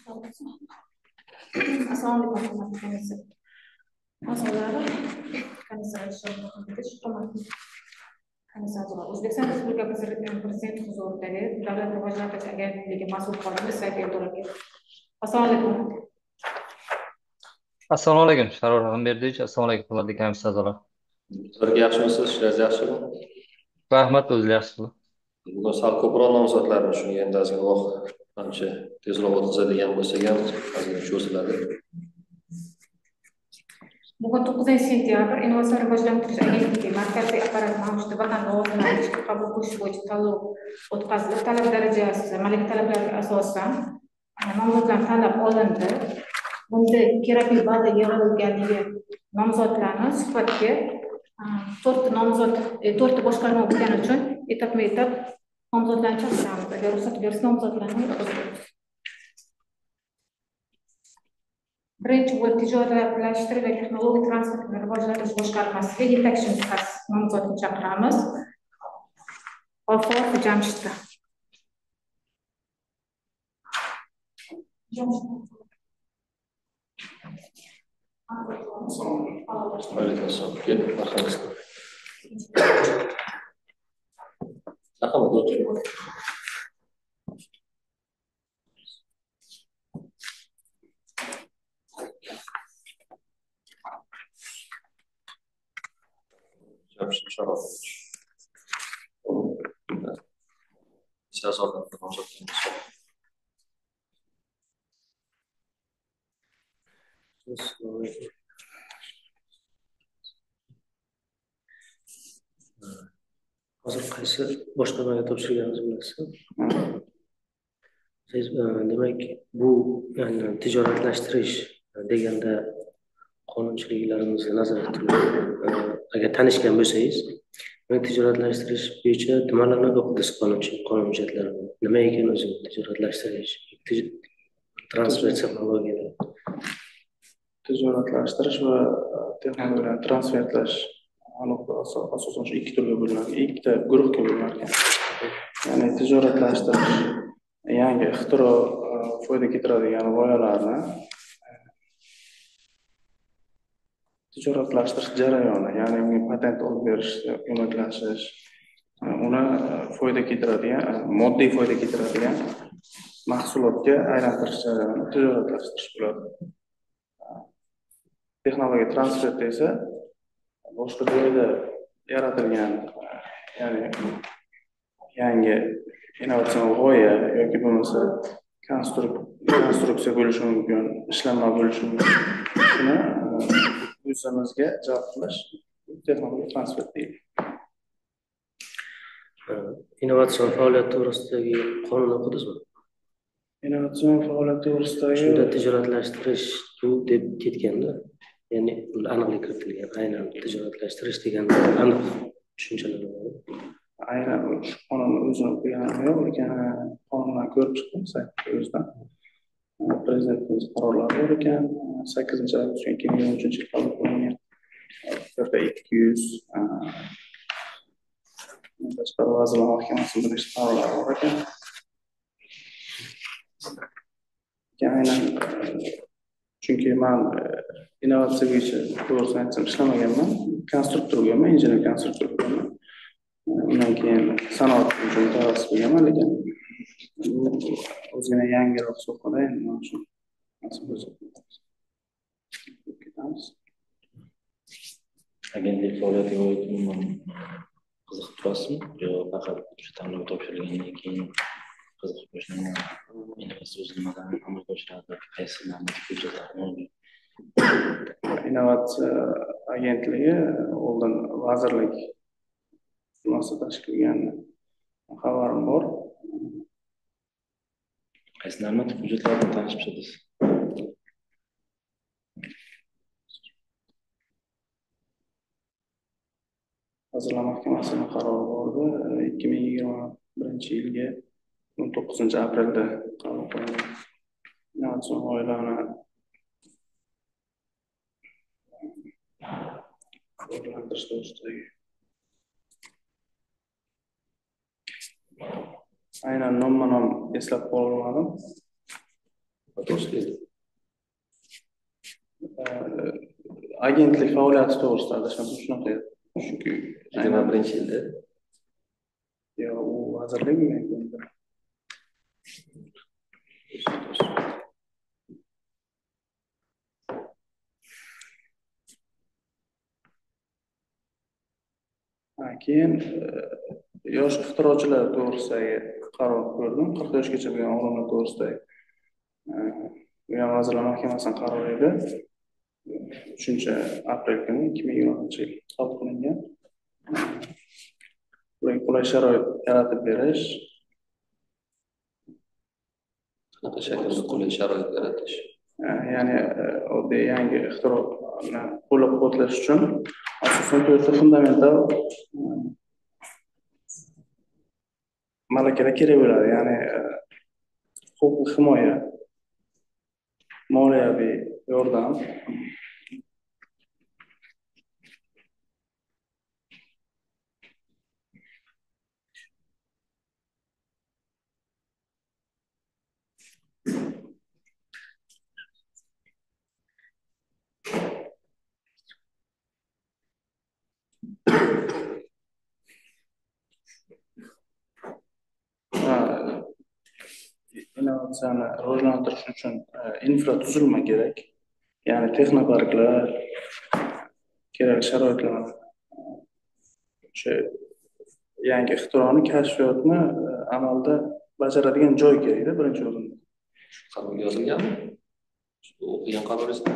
Assalomu alaykum komissiya. Mas'ullari komissiya O'zbekiston Respublikasi Prezidenti huzuridagi Davlat rivojlantirish agentligi mas'ul xodimi Saidbek To'rakev. Assalomu alaykum. Assalomu alaykum, Sharor G'amberdovich. Assalomu alaykum, hurmatli komissiya a'zolari. Sizlarga yaxshimisiz? Ishlaringiz yaxshimi? Rahmat, o'zingiz yaxshisiz? Bugun sal ko'proq nomzodlarni shunga endi ozginroq ancha tezroq o'tkazadigan bo'lsak ham ozgina cho'ziladi. Bugun 9-sentyabr Innovatsion rivojlantirish agentligi markaziy apparat maoshida vatan lavozimlarini ishga qabul qilish bo'yicha tanlov o'tkazilib, talab darajasi, malaka talablariga asosan nomzodlar tanlab olindi. Bunda kerakli baza yig'ilganligi nomzodlarni suhbatga 4 boshqarma bo'lgani uchun etapma-etap nomzodlarni chaqiramiz. Agar ruxsat bersa nomzodlarni o'tkazamiz. Birinchi bo'lib tijoratlashtirish va texnologik transportni rivojlantirish boshqarmasiga yetakchi mutaxassis nomzodni chaqiramiz. G'afur Jamshidda. Hozir qaysi boshqarmaga topshirganimizni bilasizmi? Siz demak bu tijoratlashtirish deganda qonunchiliklarimizni nazarda tutib agar tanishgan bo'lsangiz, tijoratlashtirish bo'yicha nimalarni o'qidingiz qonun hujjatlarini? Nima ekan o'zi tijoratlashtirish, transport texnologiyalar? Tijoratlashtirish va texnologiyalarni transferlash asosan shu ikki turga bo'linadi, ikkita guruhga bo'linadi. Ya'ni tijoratlashtirish yangi ixtiro foyda keltiradigan g'oyalarni tijoratlashtirish jarayoni, ya'ni unga patent olib berishga ko'maklashish, uni foyda keltiradigan, moddiy foyda keltiradigan mahsulotga aylantirish jarayoni tijoratlashtirish bo'ladi. Texnologiya transferti esa boshqa joyda yaratilgan, ya'ni yangi innovatsion g'oya yoki bo'lmasa konstruksiya bo'lishi mumkin, ishlanma bo'lishi mumkin. Shuni o'zimizga jalb qilish texnologiya transfer deyiladi. Innovatsion faoliyat to'g'risidagi qonun o'qidingizmi? Innovatsion faoliyat to'g'risidagi shunda tijoratlashtirish bu deb ketganda, ya'ni aniqlik kiritilgan, aynan tijoratlashtirish deganda aniq tushunchalar bor. Aynan shu qonunni o'zini o'qiganim yo'q, lekin qonundan ko'rib chiqdim saytda o'zidan. Prezidentimiz qarorlari bor ekan, 8-avgust 2013 yil qabul qilingan. 200 Tashqi vazirlar mahkamasining birinchi qarorlari bor ekan. Aynan chunki men innovatsiya bo'yicha to'g'risini aytsam ishlamaganman, konstruktor bo'lganman, injener konstruktor bo'lganman. Undan keyin sanoat uchun mutaxassis bo'lganman, lekin o'zgina yangiroq sohada endi mana shu ketamiz. Agentlik faoliyatiga umuman qiziqib turasizmi? Yo faqat shu tanlov topshirilgandan keyin qiziqib boshlangan? Innovatsiya o'zi nimalarni amalga oshiradi? Qaysi hujjatlarni? Innovatsiya agentligi oldin vazirlik tashkil qilgan xabarim bor. Qaysi normativ hujjatlar bilan tanishib chiqdingiz? Vazirlar Mahkamasining qarori bordi. 2021 yilga 19-aprelda qabul qilingan. Innovatsion g'oyalarni rivojlantirish to'g'risidagi aynan nomma-nom eslab qolmadim. to'g'ri keldi. Agentlik faoliyati to'g'risida adashmasam shunaqa edi. Chunki 21-yilda yo'q, u vazirlik endi. Keyin yosh ixtirochilar to'g'risidagi qaror ko'rdim. 40 yoshgacha bo'lgan o'g'lonlar to'g'risidagi bu ham Vazirlar Mahkamasining qarori edi. 3-aprel kuni 2020-yil qabul qilingan. Ularga qulay sharoit yaratib berish, qanaqa shaklda qulay sharoit yaratish? ya'ni oddiy yangi ixtironi qo'llab-quvvatlash uchun asosan 4 ta fundamental malakalar kerak bo'ladi. Ya'ni huquqiy himoya, moliyaviy yordam, innovatsiyani rivojlantirish uchun infratuzilma kerak. Ya'ni texnoparklar, kerakli sharoitlarni o'sha yangi ixtironi, kashfiyotni amalda bajaradigan joy kerak-da birinchi o'rinda. Qaror yozilganmi? O'qigan qaroringizda?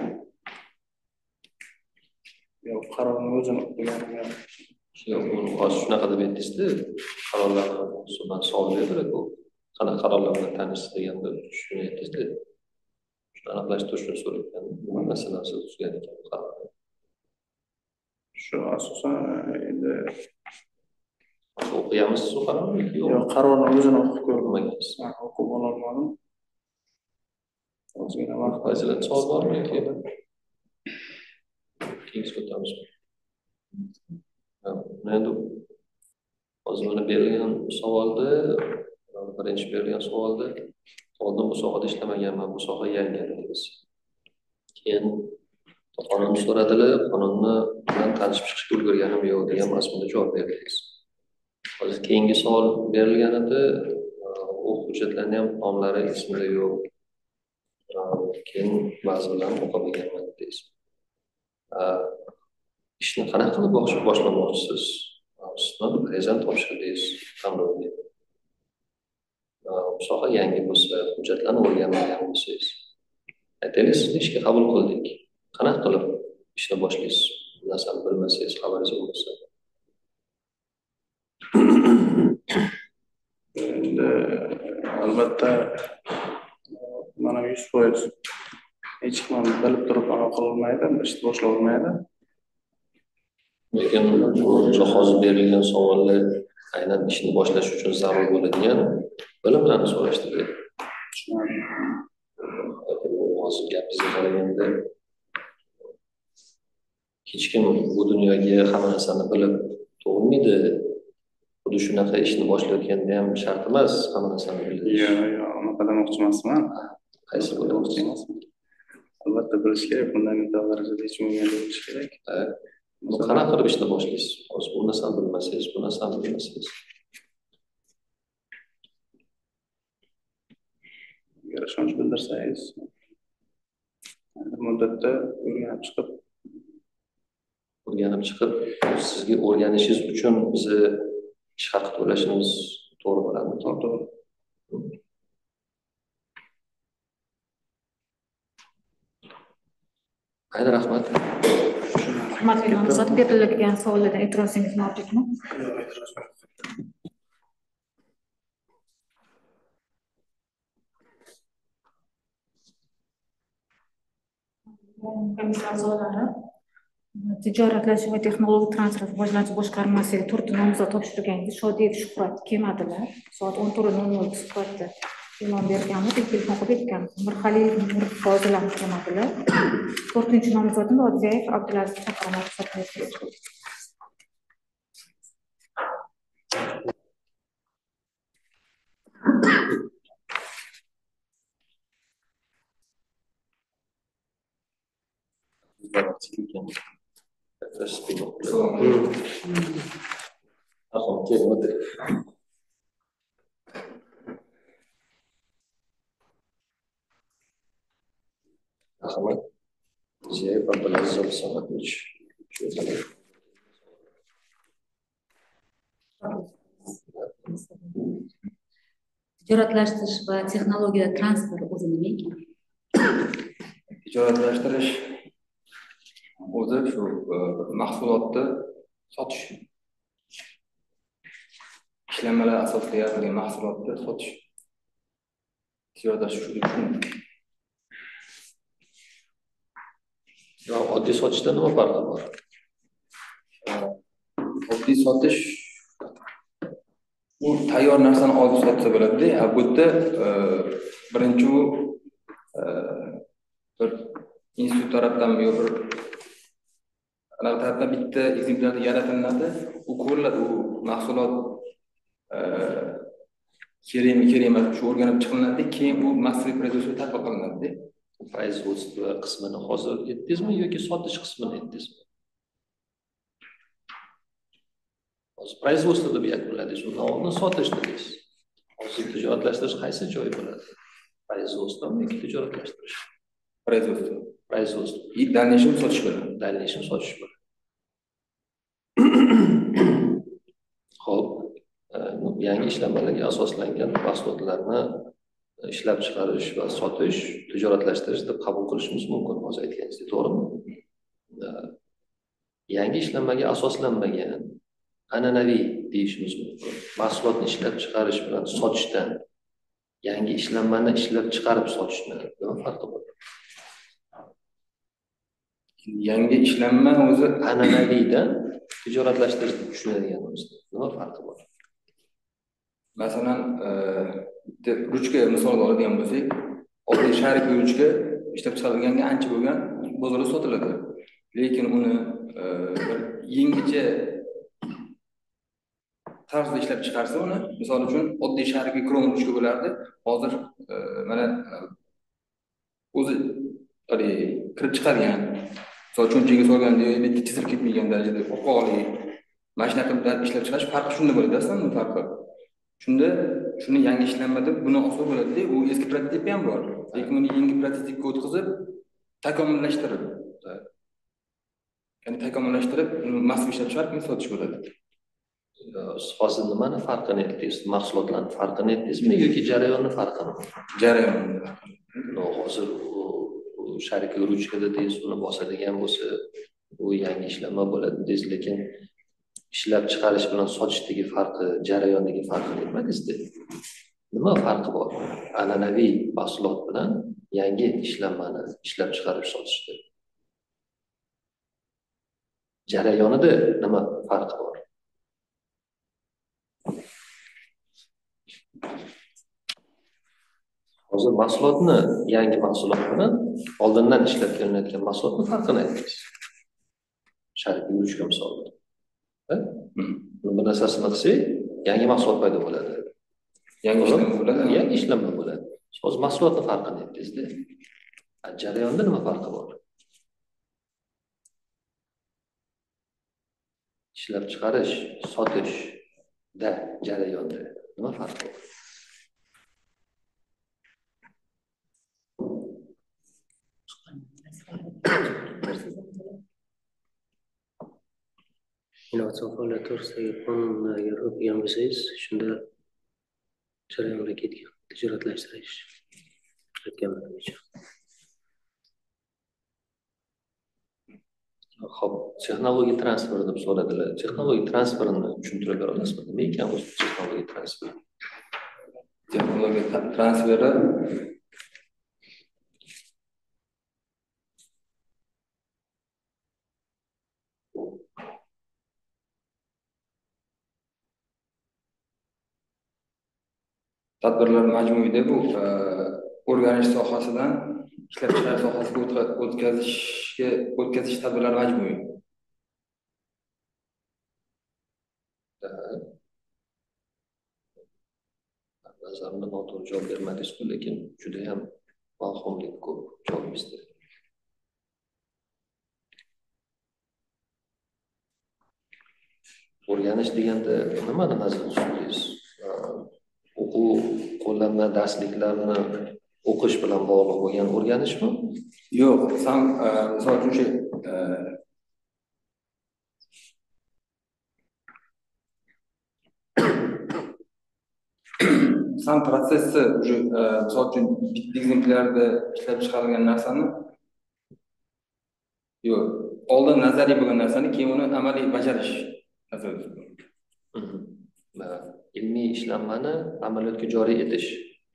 Yo'q, qarorni o'zini o'qiganim yo'q. Yo'q, uni hozir shunaqa deb aytdingiz-da, qarorlarni ustidan savol berdi-ku. Qanaqa qarorlar bilan tanishsiz deganda shuni aytdingiz-da. Shuni aniqlashtirish uchun so'ragan. Nima masalasi tuzgan ekan bu qaror? Shu asosan endi o'qiyapmisiz u qarorni? yo'q, qarorni o'zini o'qib O'qimagansiz. o'qib ololmadim. Ozgina vaqt Fazilat savol bormi yoki keyin o'tamiz? Endi hozir mana berilgan savolda, birinchi berilgan savolda oldin bu sohada ishlamaganman, bu soha yangi dedingiz. Keyin qonunni so'radilar, qonunni bilan tanishib chiqishga ulgurganim yo'q degan mazmunda javob berdingiz. Hozir keyingi savol berilganida u hujjatlarni ham nomlari esimda yo'q. Keyin ba'zi bilan o'qimaganman dedingiz. Ishni qanaqa qilib boshlamoqchisiz? Sinov prezent topshirdingiz tanlovga. Bu soha yangi bo'lsa, hujjatlarni o'rganmagan bo'lsangiz, aytaylik sizni ishga qabul qildik. Qanaqa qilib ishni boshlaysiz? Bu narsani bilmasangiz, xabaringiz bo'lmasa. endi albatta mana 100% hech kim bilib turib qilolmaydi, ishni boshlab olmaydi. Lekin hozir berilgan savollar aynan ishni boshlash uchun zarur bo'ladigan bilimlarni so'rashdi. Hozir gapingizga qaraganda hech kim bu dunyoga hamma narsani bilib tug'ilmaydi. Xuddi shunaqa ishni boshlayotganda ham shart emas hamma narsani bilish. Yo'q, unaqa demoqchi emasman. Qaysi Demoqchi emasman. Albatta bilish kerak, fundamental darajada hech kimga bilish kerak. Qanaqa qilib ishni boshlaysiz? Hozir bu narsani bilmasangiz, bu narsani bilmasangiz. Agar ishonch bildirsangiz, muddatda o'rganib chiqib, sizga o'rganishingiz uchun bizni ish haqi to'lashimiz to'g'ri bo'ladimi? to'g'ri. Haydi, rahmat. Hurmatli nomzod, berilgan savollardan e'tirozingiz mavjudmi? Komissiya a'zolari Tijoratlashuv va texnologik transfer rivojlanish boshqarmasiga 4 nomzod topshirganmiz. Shodiyev Shuhrat kelmadilar. Soat 14:00 suhbatda e'lon berganmiz, telefon qilib aytganmiz. Mirxalil Mirfozilar kelmadilar. 4-nomzodni Odzayev Abdulaziz chaqirmoqchi hisoblaysiz. Silikon. Rahmat. Ziyad Abdulaziz Abdusamadovich. Tijoratlashtirish va texnologiya transferi o'zi nima ekan? Tijoratlashtirish o'zi shu mahsulotni sotish. Ishlanmalar asosida yaratilgan mahsulotni sotish. Tijoratlashtirish uchun. Oddiy sotishdan nima farqi bor? Oddiy sotish u tayyor narsani olib sotsa bo'ladi-da. Bu yerda birinchi u bir institut tarafdan yo bir anavi tarafdan bitta ekzemplyarda yaratiladi, u ko'riladi, u mahsulot kerakmi kerak emas shu o'rganib chiqilinadi, keyin u massiv производство tatbiq qilinadi. Производство qismini hozir aytdingizmi yoki sotish qismini aytdingizmi? Hozir производство deb yakunladingiz, undan oldin sotish dedingiz. Hozir tijoratlashtirish qaysi joy bo'ladi? Производствоmi yoki tijoratlashtirish? Производство. Производство. И в дальнейшем sotish bo'ladi. В дальнейшем sotish bo'ladi. Xo'p, yangi ishlanmalarga asoslangan mahsulotlarni ishlab chiqarish va sotish, tijoratlashtirish deb qabul qilishimiz mumkin, hozir aytganingizdek, to'g'rimi? Yangi ishlanmaga asoslanmagan an'anaviy deyishimiz mumkin. Mahsulotni ishlab chiqarish bilan sotishdan yangi ishlanmani ishlab chiqarib sotishdan nima farqi bor? Yangi ishlanma o'zi An'anaviydan tijoratlashtirish deb tushunadiganimizda nima farqi bor? Masalan, ruchka misolga oladigan bo'lsak, oddiy sharikli ruchka ishlab chiqarilganga ancha bo'lgan bozorda sotiladi. Lekin uni bir yengilcha tarzda ishlab chiqarsa uni, misol uchun oddiy sharikli krom ruchka bo'lardi. Hozir mana o'zi kirib chiqargan, misol cho'nchagiga solganda bitta chizilib ketmagan darajada oqoli mana shunaqa ishlab chiqarish farqi shunda bo'ladi, aslida farqi. Shunda shuni yangi ishlanma deb buni olsa bo'ladi-da, u eski prototip ham bor. Lekin uni yangi prototipga o'tkazib, takomillashtirib, ya'ni takomillashtirib, massiv ishlab chiqarib sotish bo'ladi. Hozir nimani farqini aytdingiz? Mahsulotlarning farqini aytdingizmi yoki jarayonni farqini? Jarayonni. Hozir u sharikli ruchka dedingiz, uni bosadigan bo'lsa, bu yangi ishlanma bo'ladi dedingiz, lekin ishlab chiqarish bilan sotishdagi farqi, jarayondagi farqini aytmadingiz-da. Nima farqi bor? An'anaviy mahsulot bilan yangi ishlanmani ishlab chiqarib sotishda. Jarayonida nima farqi bor? Hozir mahsulotni, yangi mahsulot bilan oldindan ishlab kelinayotgan mahsulotning farqini aytdingiz. Sharikli ruchka misolida. Bir narsasini qilsak, yangi mahsulot paydo bo'ladi. Yangi ishlanma bo'ladi. Yangi ishlanma bo'ladi. Hozir mahsulotning farqini aytdingiz-da. Jarayonda nima farqi bor? Ishlab chiqarish, sotishda jarayonda nima farqi bor? Innovatsion faoliyat to'g'risidagi qonunni agar o'qigan bo'lsangiz, shunda jarayonda ketgan tijoratlashtirish aytganlarimcha. Xo'p, texnologiya transferi deb so'radilar. Texnologiya transferini tushuntirib bera olasizmi? Nima ekan o'zi texnologiya transferi? Texnologiya transferi tadbirlar majmuida bu o'rganish sohasidan ishlab chiqarish sohasiga o'tkazish tadbirlari majmui. Nazarimda noto'g'ri javob bermadingiz-ku, lekin juda ham mavhumlik ko'p javobingizda. O'rganish deganda nimani nazarda tutyapsiz? O'quv qo'llanma darsliklarni o'qish bilan bog'liq bo'lgan o'rganishmi? Yo'q, sam misol uchun shu sam protsessi уже misol uchun bitta ekzemplyarda ishlab chiqarilgan narsani yo'q, oldin nazariy bo'lgan narsani keyin uni amaliy bajarish nazarda tutilgan. Va ilmiy ishlanmani amaliyotga joriy etish.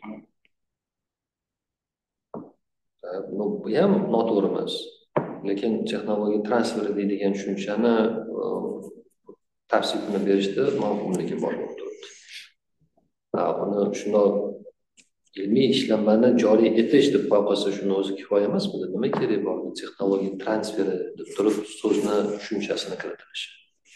Bu ham noto'g'ri emas. Lekin texnologiya transferi deydigan tushunchani tavsifini berishda mavhumligi bor bo'lib turibdi. Uni shundoq ilmiy ishlanmani joriy etish deb qo'ya qolsa shuni o'zi kifoya emasmidi? Nima kerak bor texnologiya transferi deb turib so'zni tushunchasini kiritilishi?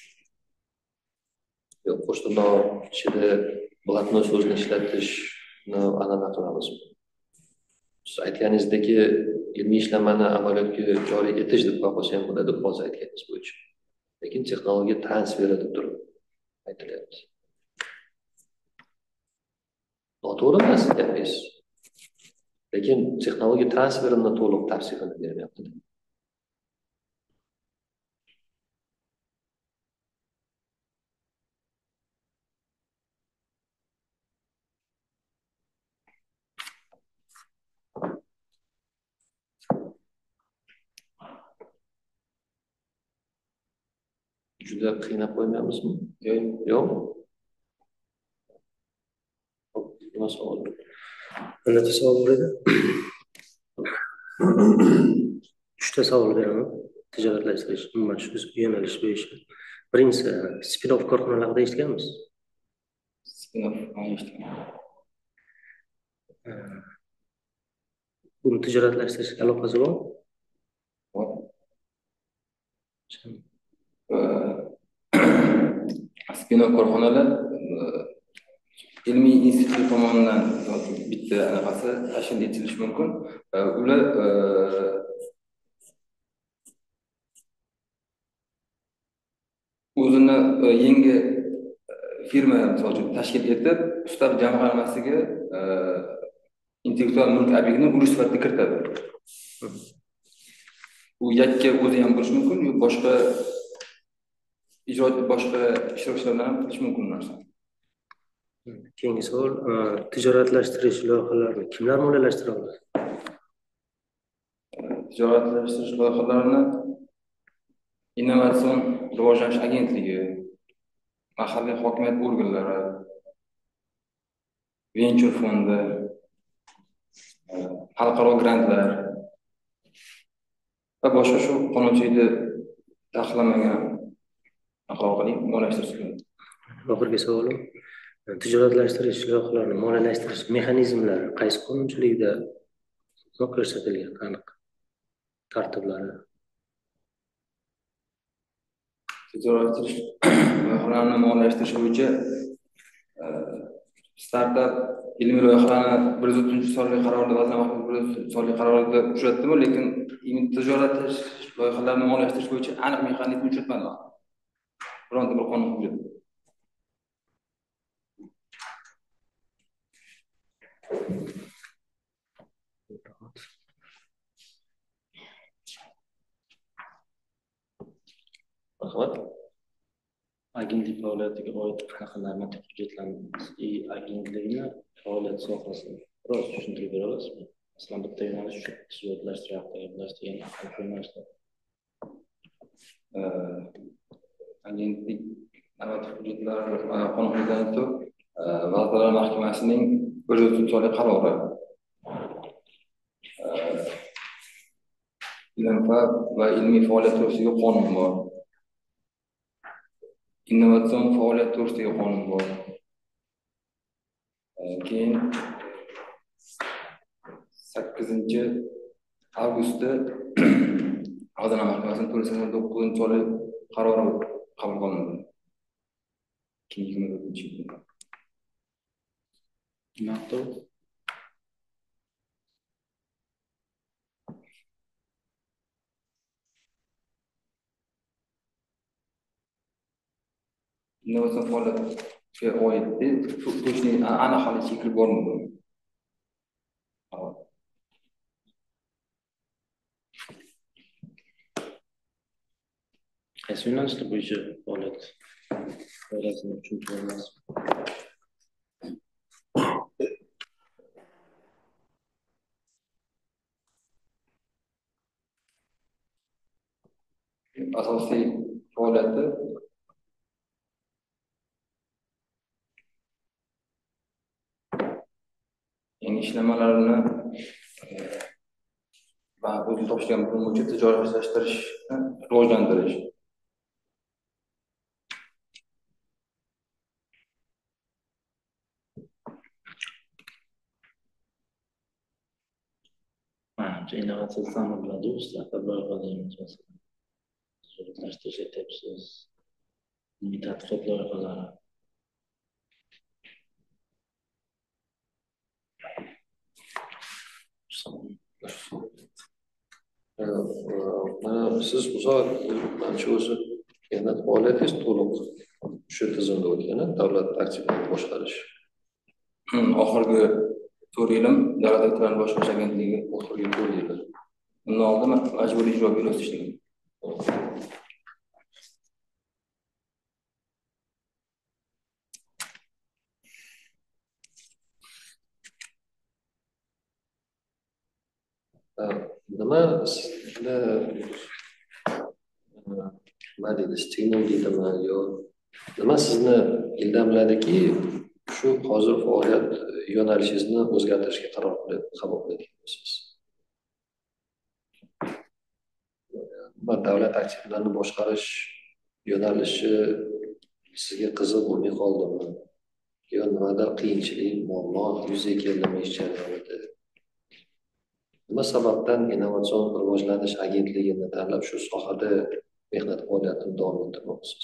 Yo'q, qo'shtirnoq ichida blatnoy so'zni ishlatishni an'ana qilamizmi? Siz aytganingizdagi ilmiy ishlanmani amaliyotga joriy etish deb qo'ya qolsa ham bo'ladi, hozir aytganingiz bo'yicha. Lekin texnologiya transferi deb turib aytilyapti. Noto'g'ri emas gapingiz. Lekin texnologiya transferini to'liq tavsifini beryapti. Juda qiynab qo'ymayapmizmi? Yo'q. Nima savol? Menda savol bor edi. 3 ta savol beraman. Tijoratlashtirish, umuman shu yo'nalish bo'yicha. Birinchisi, spin-off korxonalar haqida eshitganmiz? Spin-off eshitgan. Buni tijoratlashtirishga aloqasi bormi? Bor. Spin-off korxonalar ilmiy institut tomonidan bitta anaqasi tashkil etilishi mumkin. Ular o'zini yangi firma misol uchun tashkil etib, ustav jamg'armasiga intellektual mulk obyektini ulush sifatida kiritadi. U yakka o'zi ham bo'lishi mumkin, yoki boshqa ishtirokchilar bilan ham qilish mumkin narsa. Keyingi savol, tijoratlashtirish loyihalarini kimlar moliyalashtira oladi? Tijoratlashtirish loyihalarini Innovatsion rivojlanish agentligi, mahalliy hokimiyat organlari, venture fondi, xalqaro grantlar va boshqa shu qonunchilikda taqiqlanmagan orqali moliyalashtirish kerak. Oxirgi savolim, tijoratlashtirish loyihalarini moliyalashtirish mexanizmlari qaysi qonunchilikda ko'rsatilgan, aniq tartiblari? Tijoratlashtirish loyihalarini moliyalashtirish bo'yicha startap ilmiy loyihalarni 130-sonli qarorda vazirlar Mahkamasi 130-sonli qarorida uchratdimi, lekin tijoratlashtirish loyihalarini moliyalashtirish bo'yicha aniq mexanizm uchratmadilar. Bironta bir qonun hujjat. Rahmat. Agentlik faoliyatiga oid qanaqa normativ hujjatlarni agentlikni faoliyat sohasini biroz tushuntirib bera olasizmi? Masalan, bitta yo'nalish tijoratlashtirish haqida gaplashgan qanaqa yo'nalishlar? Agentlik normativ hujjatlari qonun hujjatlari Vazirlar Mahkamasining 130-sonli qarori. Ilm va ilmiy faoliyat to'g'risidagi qonun bor. Innovatsion faoliyat to'g'risidagi qonun bor. Keyin 8-avgustda Vazirlar Mahkamasining 489-sonli qarori qabul qilindi. 2024-yilda. Maqtov. innovatsion faoliyatga oid точный aniq hali chekilib bormagan. Qaysi yo'nalishda bo'yicha faoliyat doirasini tushuntirib olasiz? Asosiy faoliyati yangi ishlamalarni va o'zi topshirgan bilim bo'yicha tijoratlashtirishni rivojlantirish. Innovatsiya ta'minladi, startap loyihalarimiz masalan, tijoratlashtirish aytyapsiz, ilmiy tadqiqot loyihalari. Siz uzoq manimcha o'zi yana faoliyatingiz to'liq shu tizimda o'tgan, davlat aktivlarini boshqarish. Oxirgi 4 yilim davlat aktivlarini boshqarish agentligi Oxirgi 4 yil. undan oldin majburiy ijro byurosida ishlagan. Nima sizni nima deydi, stimul deydimi yo nima sizni ildamladiki shu hozir faoliyat yo'nalishingizni o'zgartirishga qaror qabul qilgansiz? Davlat aktivlarini boshqarish yo'nalishi sizga qiziq bo'lmay qoldimi? Yo nimada qiyinchilik, muammo yuzaga keldimi ish jarayonida? Nima sababdan innovatsion rivojlanish agentligini tanlab shu sohada mehnat faoliyatini davom ettirmoqchisiz?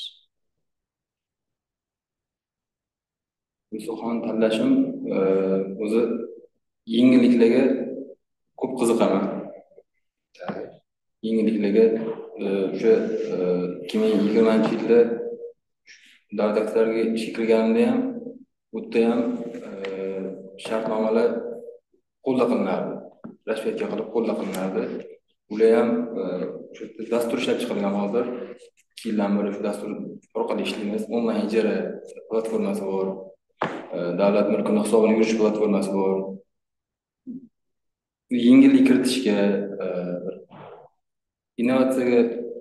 Bu sohani tanlashim o'zi yengilliklarga ko'p qiziqaman. Yengilliklarga o'sha 2020-yilda davlat aktivlariga ishga kirganimda ham, bu yerda ham shartnomalar qo'lda qilinardi. Rasmiyatga qilib qo'lda qilinardi. Ular ham o'sha dastur ishlab chiqilgan hozir 2 yildan beri shu dastur orqali ishlaymiz. Onlayn ijara platformasi bor. Davlat mulkini hisobiga yurish platformasi bor. Yengillik kiritishga, innovatsiyaga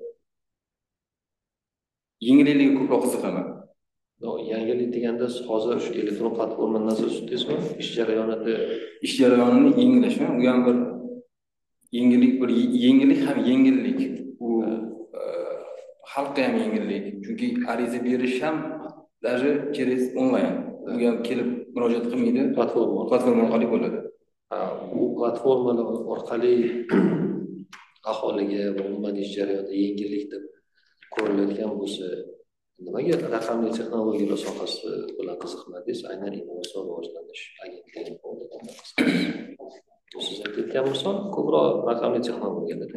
yengilliklarga ko'proq qiziqaman. Yangilik deganda siz hozir shu elektron platformani nazarda tutdingizmi? Ish jarayonini yengillashmi? U ham bir yengillik, ham yengillik. U xalqqa ham yengillik. Chunki ariza berish ham даже через onlayn. U ham kelib murojaat qilmaydi, platforma orqali bo'ladi. Bu platformalar orqali aholiga va umuman ish jarayonida yengillik deb ko'rilayotgan bo'lsa, nimaga raqamli texnologiyalar sohasi bilan qiziqmadingiz? Aynan innovatsion rivojlanish agentligi faoliyatidan qiziqdingiz. Siz aytgan misol ko'proq raqamli texnologiyada.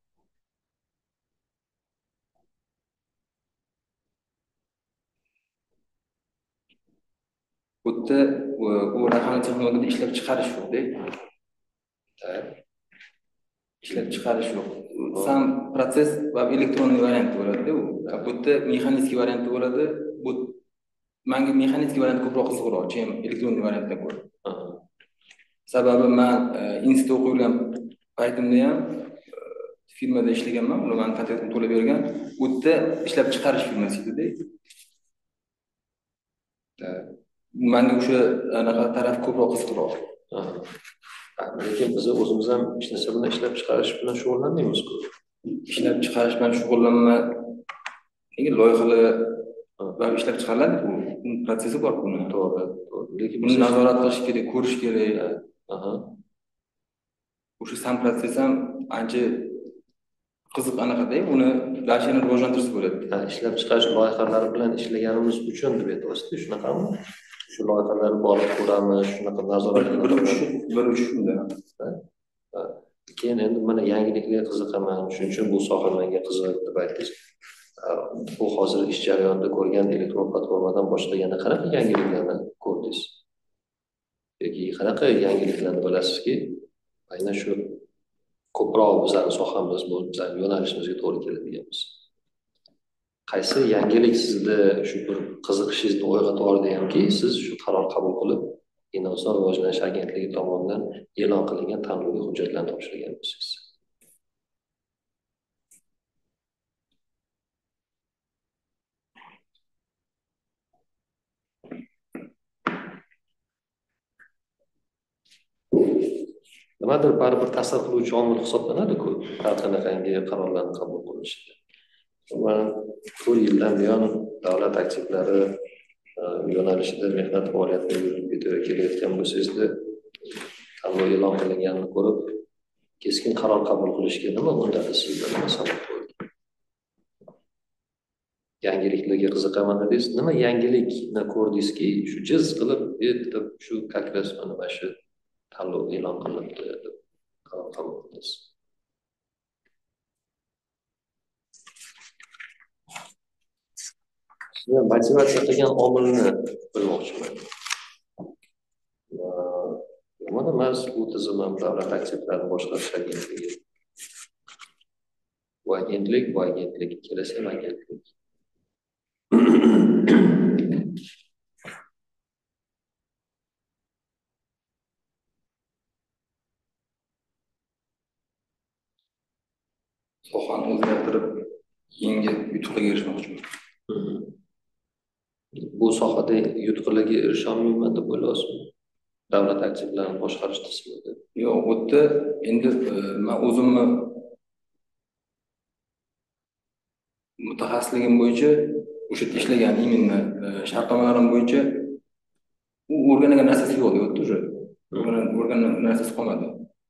Bu yerda u raqamli texnologiyada ishlab chiqarish yo'q-da. Ishlab chiqarish yo'q. Sam proses va elektronniy varianti bo'ladi-da u. Bu yerda mexanik varianti bo'ladi. Bu menga mexanik variant ko'proq qiziqroq, chem elektronniy variantdan ko'ra. Sababi men institutda o'qib yurgan paytimda ham firmada ishlaganman, ular meni kontraktimni to'lab bergan. Bu yerda ishlab chiqarish firmasi edi-da. Menga o'sha anaqa taraf ko'proq qiziqroq. Lekin biz o'zimiz ham hech narsa bilan ishlab chiqarish bilan shug'ullanmaymiz-ku. Ishlab chiqarish bilan shug'ullanma, lekin loyihalar va ishlab chiqariladi, bu protsessi bor buni. To'g'ri. Lekin buni nazorat qilish kerak, ko'rish kerak. O'sha sam protsess ham ancha qiziq anaqada, uni dashini rivojlantirish bo'ladi. Ishlab chiqarish loyihalari bilan ishlaganimiz uchun deb aytyapsiz, shunaqami? Shu loyihalarni borib ko'ramiz, shunaqa nazorat qilamiz. Bir uch shunda. Keyin endi mana yangiliklarga qiziqaman, shuning uchun bu soha menga qiziq deb aytdingiz. bu hozir ish jarayonida ko'rgan elektron platformadan boshqa yana qanaqa yangiliklarni ko'rdingiz? Yoki qanaqa yangiliklarni bilasizki, aynan shu ko'proq bizning sohamiz, bu bizning yo'nalishimizga to'g'ri keladiganmiz. Qaysi yangilik sizda shu bir qiziqishingizni uyg'otib yubordiyamki, siz shu qaror qabul qilib, Innovatsion rivojlanish agentligi tomonidan e'lon qilingan tanlovga hujjatlarni topshirganmisiz? Nimadir baribir ta'sir qiluvchi omil hisoblanadi-ku, har qanaqangi qarorlarni qabul qilinishida. Man 4 yildan buyon davlat aktivlari yo'nalishida mehnat faoliyatini yuritib kelayotgan bo'lsangizda, tanlov e'lon qilinganini ko'rib, keskin qaror qabul qilishga nima undadi sizda, nima sabab bo'ldi? Yangiliklarga qiziqaman dedingiz, nima yangilikni ko'rdingizki, shu jiz qilib, deb shu как раз mana shu tanlov e'lon qilindi deb qaror qabul qildingiz? Sizni motivatsiya qilgan omilni bilmoqchiman. Mana emas, bu tizimim davlat aktivlarini boshqarish agentligi. Bu agentlik, kelasi agentlik. Sohani o'zgartirib, yangi yutuqlarga erishmoqchiman. Bu sohada yutuqlarga erisha olmayman deb o'ylaysizmi? Davlat aktivlarini boshqarish tizimida. Yo'q, bu yerda endi men o'zimni mutaxassisligim bo'yicha o'sha yerda ishlagan именно shartnomalarim bo'yicha u o'rgangan narsasi yo'q, u yerda o'rgangan narsasi qolmadi.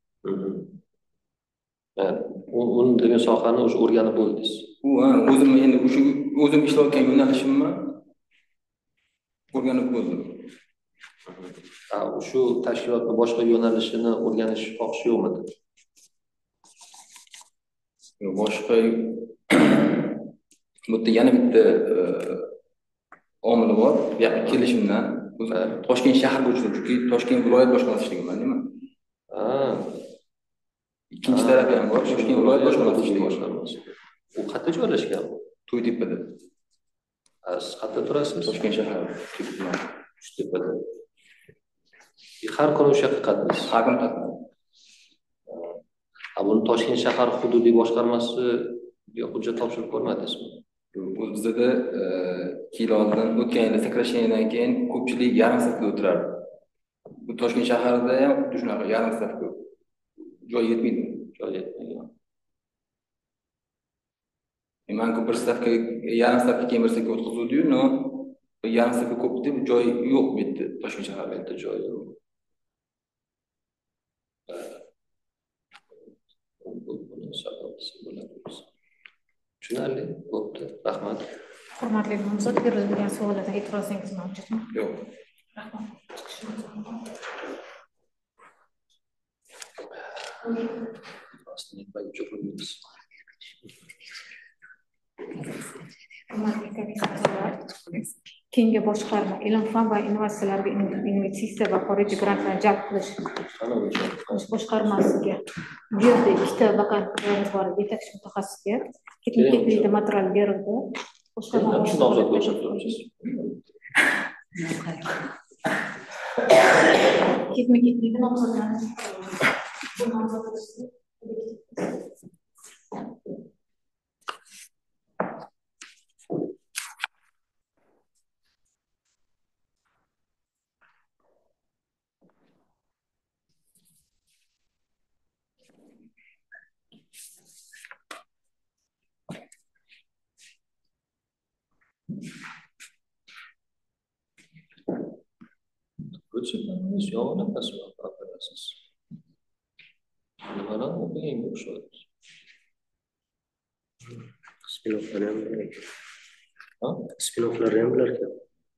Uni degan sohani o'sha o'rganib bo'ldingiz. O'zim endi o'sha o'zim ishlayotgan yo'nalishimni o'rganib bo'ldim. Shu tashkilotning boshqa yo'nalishini o'rganish xohishi yo'qmidi? Boshqa bu yerda yana bitta omil bor. Bu yoqqa kelishimdan Toshkent shahar bo'yicha, chunki Toshkent viloyat boshqarmasida ishlaganman, nima? Ikkinchi tarafi ham bor. Toshkent viloyat boshqarmasida. U qayerda joylashgan? To'ytepada. Siz qayerda turasiz? Toshkent shahar. To'ytepada. Har kuni o'sha yoqqa qatnaysiz? Har kuni qatnayman. Buni Toshkent shahar hududiy boshqarmasi hujjat topshirib ko'rmadingizmi? Bizda o'tgan yilda sakrashgandan keyin ko'pchilik yarim stavka o'tirardi. Bu Toshkent shahrida ham xuddi shunaqa yarim stavka. Joy yetmaydi. Man bir stavka, yarim stavka keyin bir stavka o'tkazuvdi-yu, no yarim stavka ko'p deb joy yo'q bu yerda, Toshkent shahrida joy yo'q. Tushunarli, bo'pti. Rahmat. Hurmatli nomzod, berilgan savollarga e'tirozingiz mavjudmi? Yo'q. Rahmat. Keyingi boshqarma ilm-fan va innovatsiyalarga investitsiya va xorijiy grantlarni jalb qilish boshqarmasiga bu yerda ikkita vakantlarimiz bor, yetakchi mutaxassisga ketma-ketlikda material berildi. Boshqarma ketma-ketlikda nomzodlarni Ölçümlerimiz yoğun basmak affedersiniz. Numaralar o'qigan o'xshaydi. Spin-offlar ham bor ekan. Spin-offlar ham bor ekan.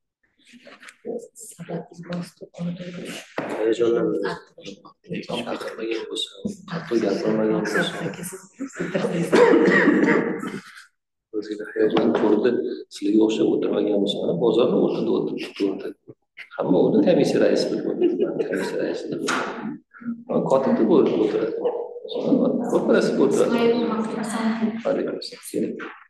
Hayajonlandim. Gapirmagan bo'lsa, hatto gapirmagan bo'lsa. o'zingizga hayajon. ko'rdi, sizlarga o'xshab o'tirmagan bo'lsa, bozorni o'rtada o'tirdi. Hamma uni komissiya raisi deb o'tirdi. Komissiya raisi deb o'tirdi. Kotib deb o'tiradi. Ko'pirasi o'tiradi. Alaykum assalom.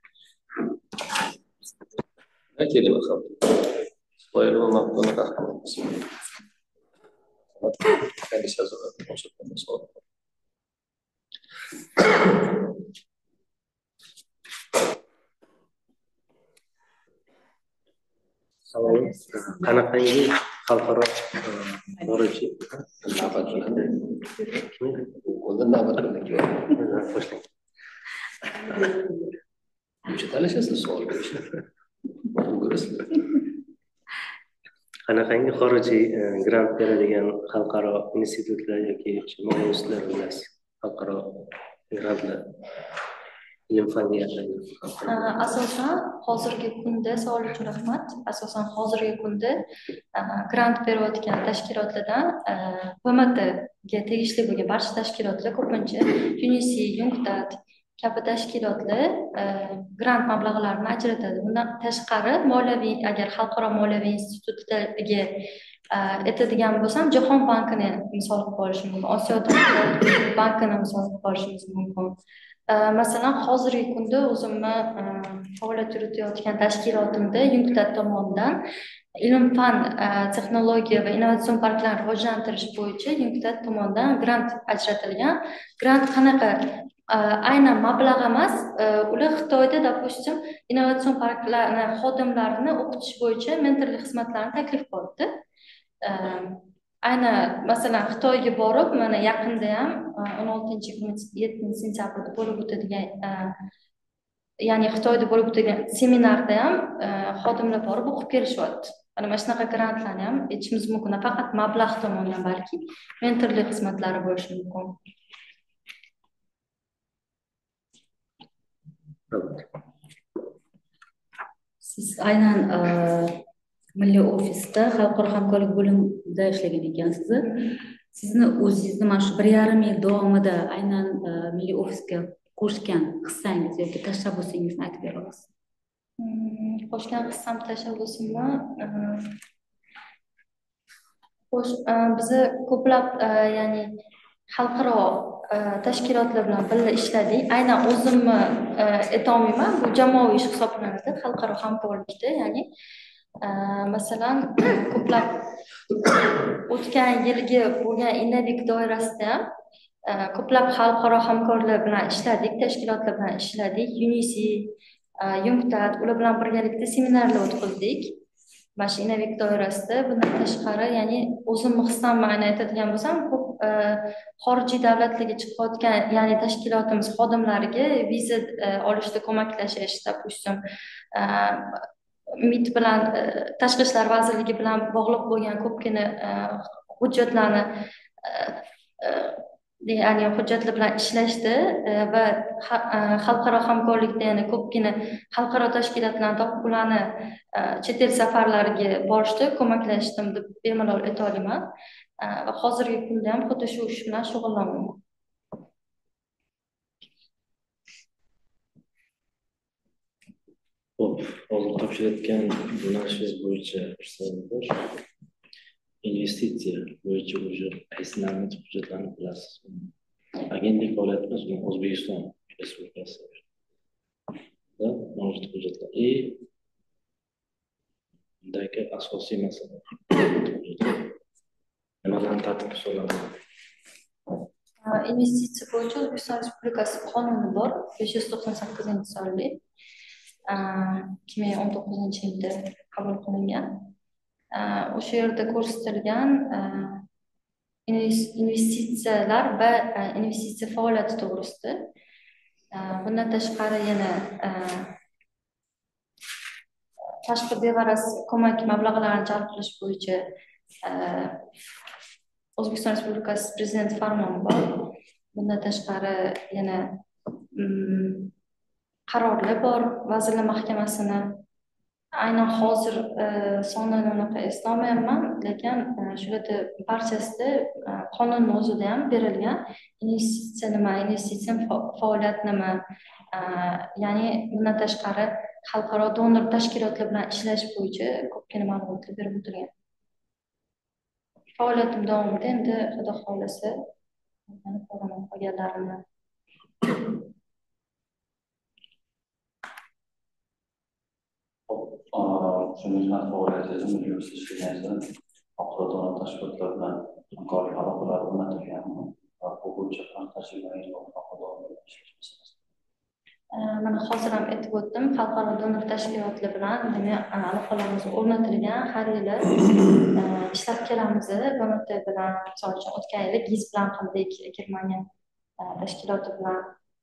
Keling bakalım. Soyunma maqtoni qahramonimiz. Komissiya a'zolari ko'rsatgan savol. Savol qanaqangi xalqaro xorijiy Navbat bilan. O'zdan navbat bilan. boshlang. Necha talashasiz savol berishni? O'g'risizlar. Qanaqangi xorijiy grant beradigan xalqaro institutlar yoki universitetlar bilasiz? Xalqaro grantlar ilm-fanga Asosan hozirgi kunda savol uchun rahmat. Asosan hozirgi kunda grant berayotgan tashkilotlardan PMTga tegishli bo'lgan barcha tashkilotlar ko'pincha UNICEF, UNCTAD kabi tashkilotlar grant mablag'larini ajratadi. Bundan tashqari moliyaviy agar xalqaro moliyaviy institutlarga aytadigan bo'lsam, Jahon bankini misol qilib olishim mumkin, Osiyo bankini misol qilib olishimiz mumkin. Masalan, hozirgi kunda o'zimni faoliyat yuritayotgan tashkilotimda UNCTAD tomonidan ilm-fan, texnologiya va innovatsion parklarni rivojlantirish bo'yicha UNCTAD tomonidan grant ajratilgan. Grant qanaqa? Aynan mablag' emas, ular Xitoyda, допустим, innovatsion parklarni xodimlarini o'qitish bo'yicha mentorlik xizmatlarini taklif qildi. Aynan masalan Xitoyga borib, mana yaqinda ham 16-17 sentyabrda bo'lib o'tadigan, ya'ni Xitoyda bo'lib o'tadigan seminarda ham xodimlar borib o'qib kelishyapti. Mana shunaqa grantlarni ham aytishimiz mumkin, faqat mablag' tomonidan, balki mentorlik xizmatlari bo'lishi mumkin. Siz aynan Milliy ofisda xalqaro hamkorlik bo'limida ishlagan ekansiz. Sizni o'zingizni mana shu 1,5 yil davomida aynan Milliy ofisga qo'shgan hissangiz yoki tashabbusingizni aytib bera olasiz? Qo'shgan hissam, tashabbusimni bizni ko'plab ya'ni xalqaro tashkilotlar bilan birga ishladik. Aynan o'zimni aytolmayman, bu jamoaviy ish hisoblanadi xalqaro hamkorlikda, ya'ni masalan ko'plab o'tgan yilgi bo'lgan Innovik doirasida ko'plab xalqaro hamkorlar bilan ishladik, tashkilotlar bilan ishladik, UNICEF, UNCTAD ular bilan birgalikda seminarlar o'tkazdik. Mana shu Innovik doirasida. Bundan tashqari, ya'ni o'zimni hissamni aytadigan bo'lsam, ko'p xorijiy davlatlarga chiqayotgan, ya'ni tashkilotimiz xodimlariga viza olishda ko'maklashish, допустим, MIT bilan, Tashqi ishlar vazirligi bilan bog'liq bo'lgan ko'pgina hujjatlarni, ya'ni hujjatlar bilan ishlashdi va xalqaro hamkorlikda yana ko'pgina xalqaro tashkilotlarni topib, ularni chet el safarlariga borishda ko'maklashdim deb bemalol ayta olaman. Va hozirgi kunda ham xuddi shu ish bilan shug'ullanaman. Xo'p, hozir topshirayotgan yo'nalishingiz bo'yicha bir investitsiya bo'yicha уже qaysilarni hujjatlarni bilasiz? Agentlik faoliyatimiz O'zbekiston Respublikasida mavjud hujjatlar. Undagi asosiy masala nimalarni tartibga soladi? Investitsiya bo'yicha O'zbekiston Respublikasi qonuni bor, 598-sonli. 2019-yilda qabul qilingan. O'sha yerda ko'rsatilgan investitsiyalar va investitsiya faoliyati to'g'risida. Bundan tashqari yana tashqi beg'araz ko'mak mablag'larini jalb qilish bo'yicha O'zbekiston Respublikasi Prezidenti farmoni bor. Bundan tashqari yana qarorlar bor, Vazirlar Mahkamasini aynan hozir sonini anaqa eslolmayapman, lekin shularda barchasida qonunni o'zida ham berilgan investitsiya nima, investitsion faoliyat nima, ya'ni bundan tashqari xalqaro donor tashkilotlar bilan ishlash bo'yicha ko'pgina ma'lumotlar berib o'tilgan. Faoliyatim davomida endi xudo xohlasa qolganlarimni Shunday mehnat faoliyatida universitet ishlayapsizlar. Xalqaro donor tashkilotlar bilan hamkorlik aloqalari o'rnatilganmi va bu bo'yicha qanaqa tajribangiz bor xalqaro ishlash masalasida? Mana hozir ham aytib o'tdim, xalqaro donor tashkilotlar bilan demak aloqalarimiz o'rnatilgan. Har yili ishlab kelamiz. BMT bilan, misol uchun o'tgan yili GIZ bilan qildik, Germaniya tashkiloti bilan.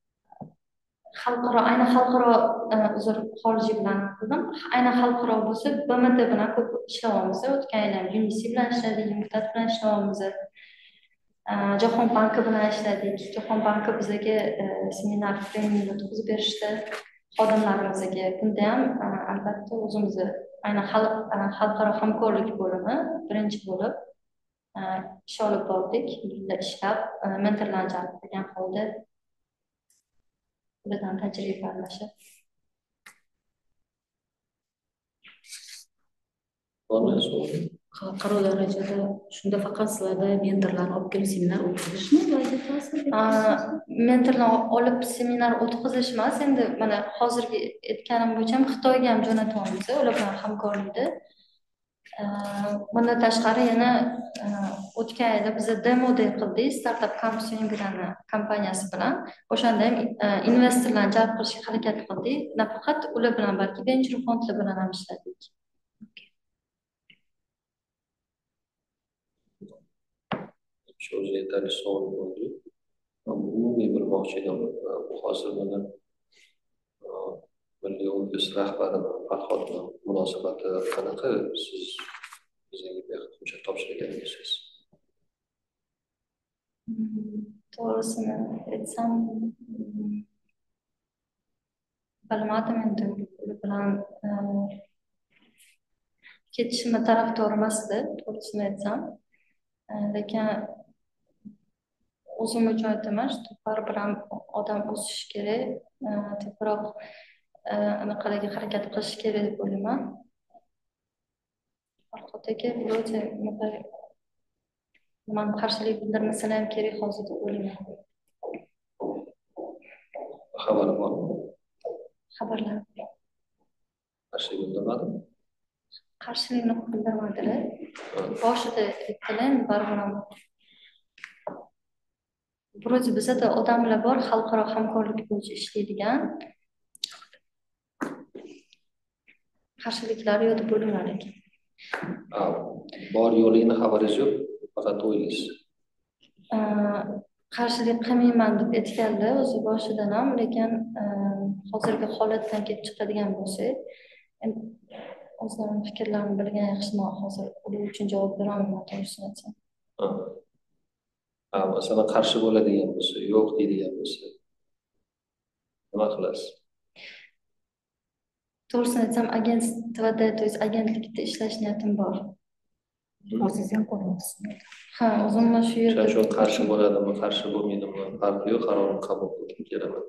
Aynan xalqaro xorijiy bilan qildim. Aynan xalqaro bo'lsa, BMT bilan ko'p ishlayapmiz. O'tgan yil ham UNICEF bilan ishladik, UNCTAD bilan ishlayapmiz. Jahon banki bilan ishladik. Jahon banki bizga seminar trening o'tkazib berishdi xodimlarimizga. Bunda ham albatta o'zimiz aynan xalqaro hamkorlik bo'limi birinchi bo'lib ish olib bordik. Birga ishlab, mentorlarni jalb qilgan holda ulardan tajriba almashib. Xalqaro darajada shunda faqat sizlarda mentorlarni olib kelib seminar o'tkazishmi vazifasi? Mentorlarni olib seminar o'tkazish emas, endi mana hozirgi aytganim bo'yicha ham Xitoyga ham jo'natyapmiz, ular bilan hamkorlikda. Bundan tashqari yana o'tgan yili biz demo day qildik Startup Campus Yangrani kompaniyasi bilan. O'shanda ham investorlarni jalb qilishga harakat qildik. Nafaqat ular bilan, balki venture fondlar bilan ham ishladik. Shu o'zi yetarli savol bo'ldi. Umumiy bilmoqchi edim. Bu hozir mana Milliy ofis rahbari Farhod bilan munosabati qanaqa? Siz bizga qo'shimcha topshirganingiz? To'g'risini aytsam, bilmadim endi ular bilan ketishimni tarafdor emas edi, to'g'risini aytsam. Lekin o'zim uchun aytaman, baribir ham odam o'sishi kerak, tezroq anaqalarga harakat qilish kerak deb o'ylayman. Farhod aka, vроде nimani qarshilik bildirmasalar ham kerak hozir deb o'ylayman. Xabar bormi? Xabarlar Qarshilik bildirmadimi? qarshilikni bildirmadilar. Boshida aytdilar, baribir ham vроде bizada odamlar bor, xalqaro hamkorlik bo'yicha ishlaydigan. Qarshiliklar yo'q deb o'ylayman lekin. Bor yo'ligini xabaringiz yo'q, faqat o'ylaysiz. Qarshilik qilmayman deb aytganlar o'zi boshidan ham, lekin hozirgi holatdan kelib chiqadigan bo'lsak, o'zlarining fikrlarini bilgan yaxshiroq. Hozir ular uchun javob bera olmayman, to'g'risini aytsam. Masalan, qarshi bo'ladigan bo'lsa, yo'q deydigan bo'lsa, nima qilasiz? To'g'risini aytsam, agentvada, to есть agentlikda ishlash niyatim bor. O'zingiz ham ko'ryapsiz. Ha, o'zimni shu yerda Shu qarshi bo'ladimi, qarshi bo'lmaydimi, farqi yo'q, qarorni qabul qilib kelaman.